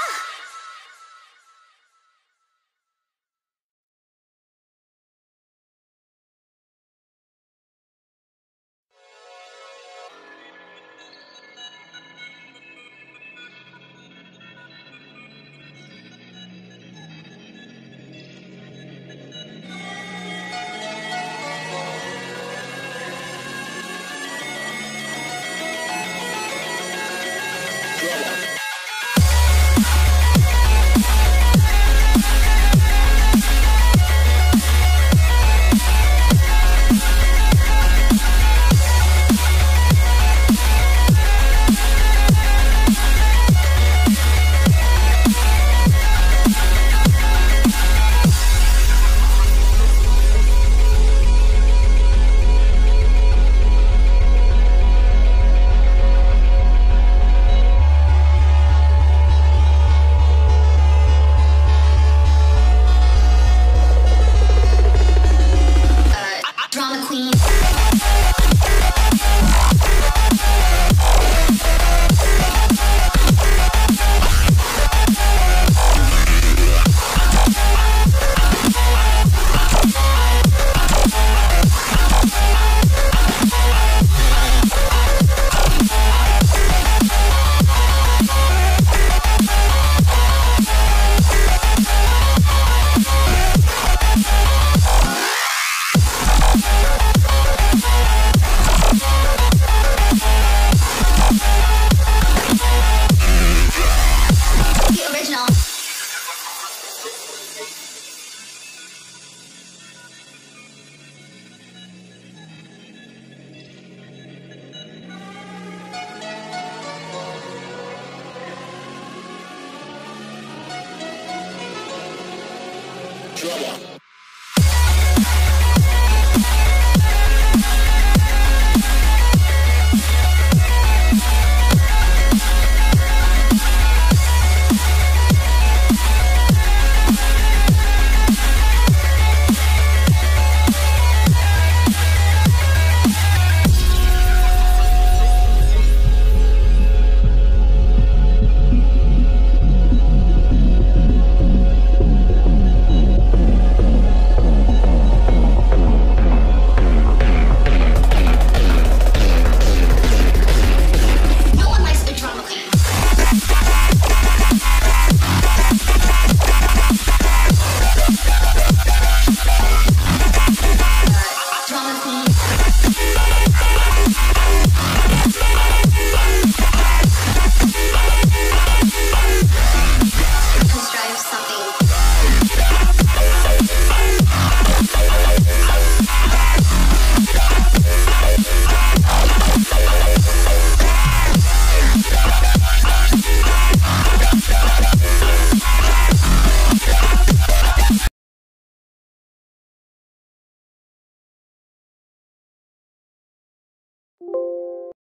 Speaker 3: Drama queen.
Speaker 8: Trouble. Bye.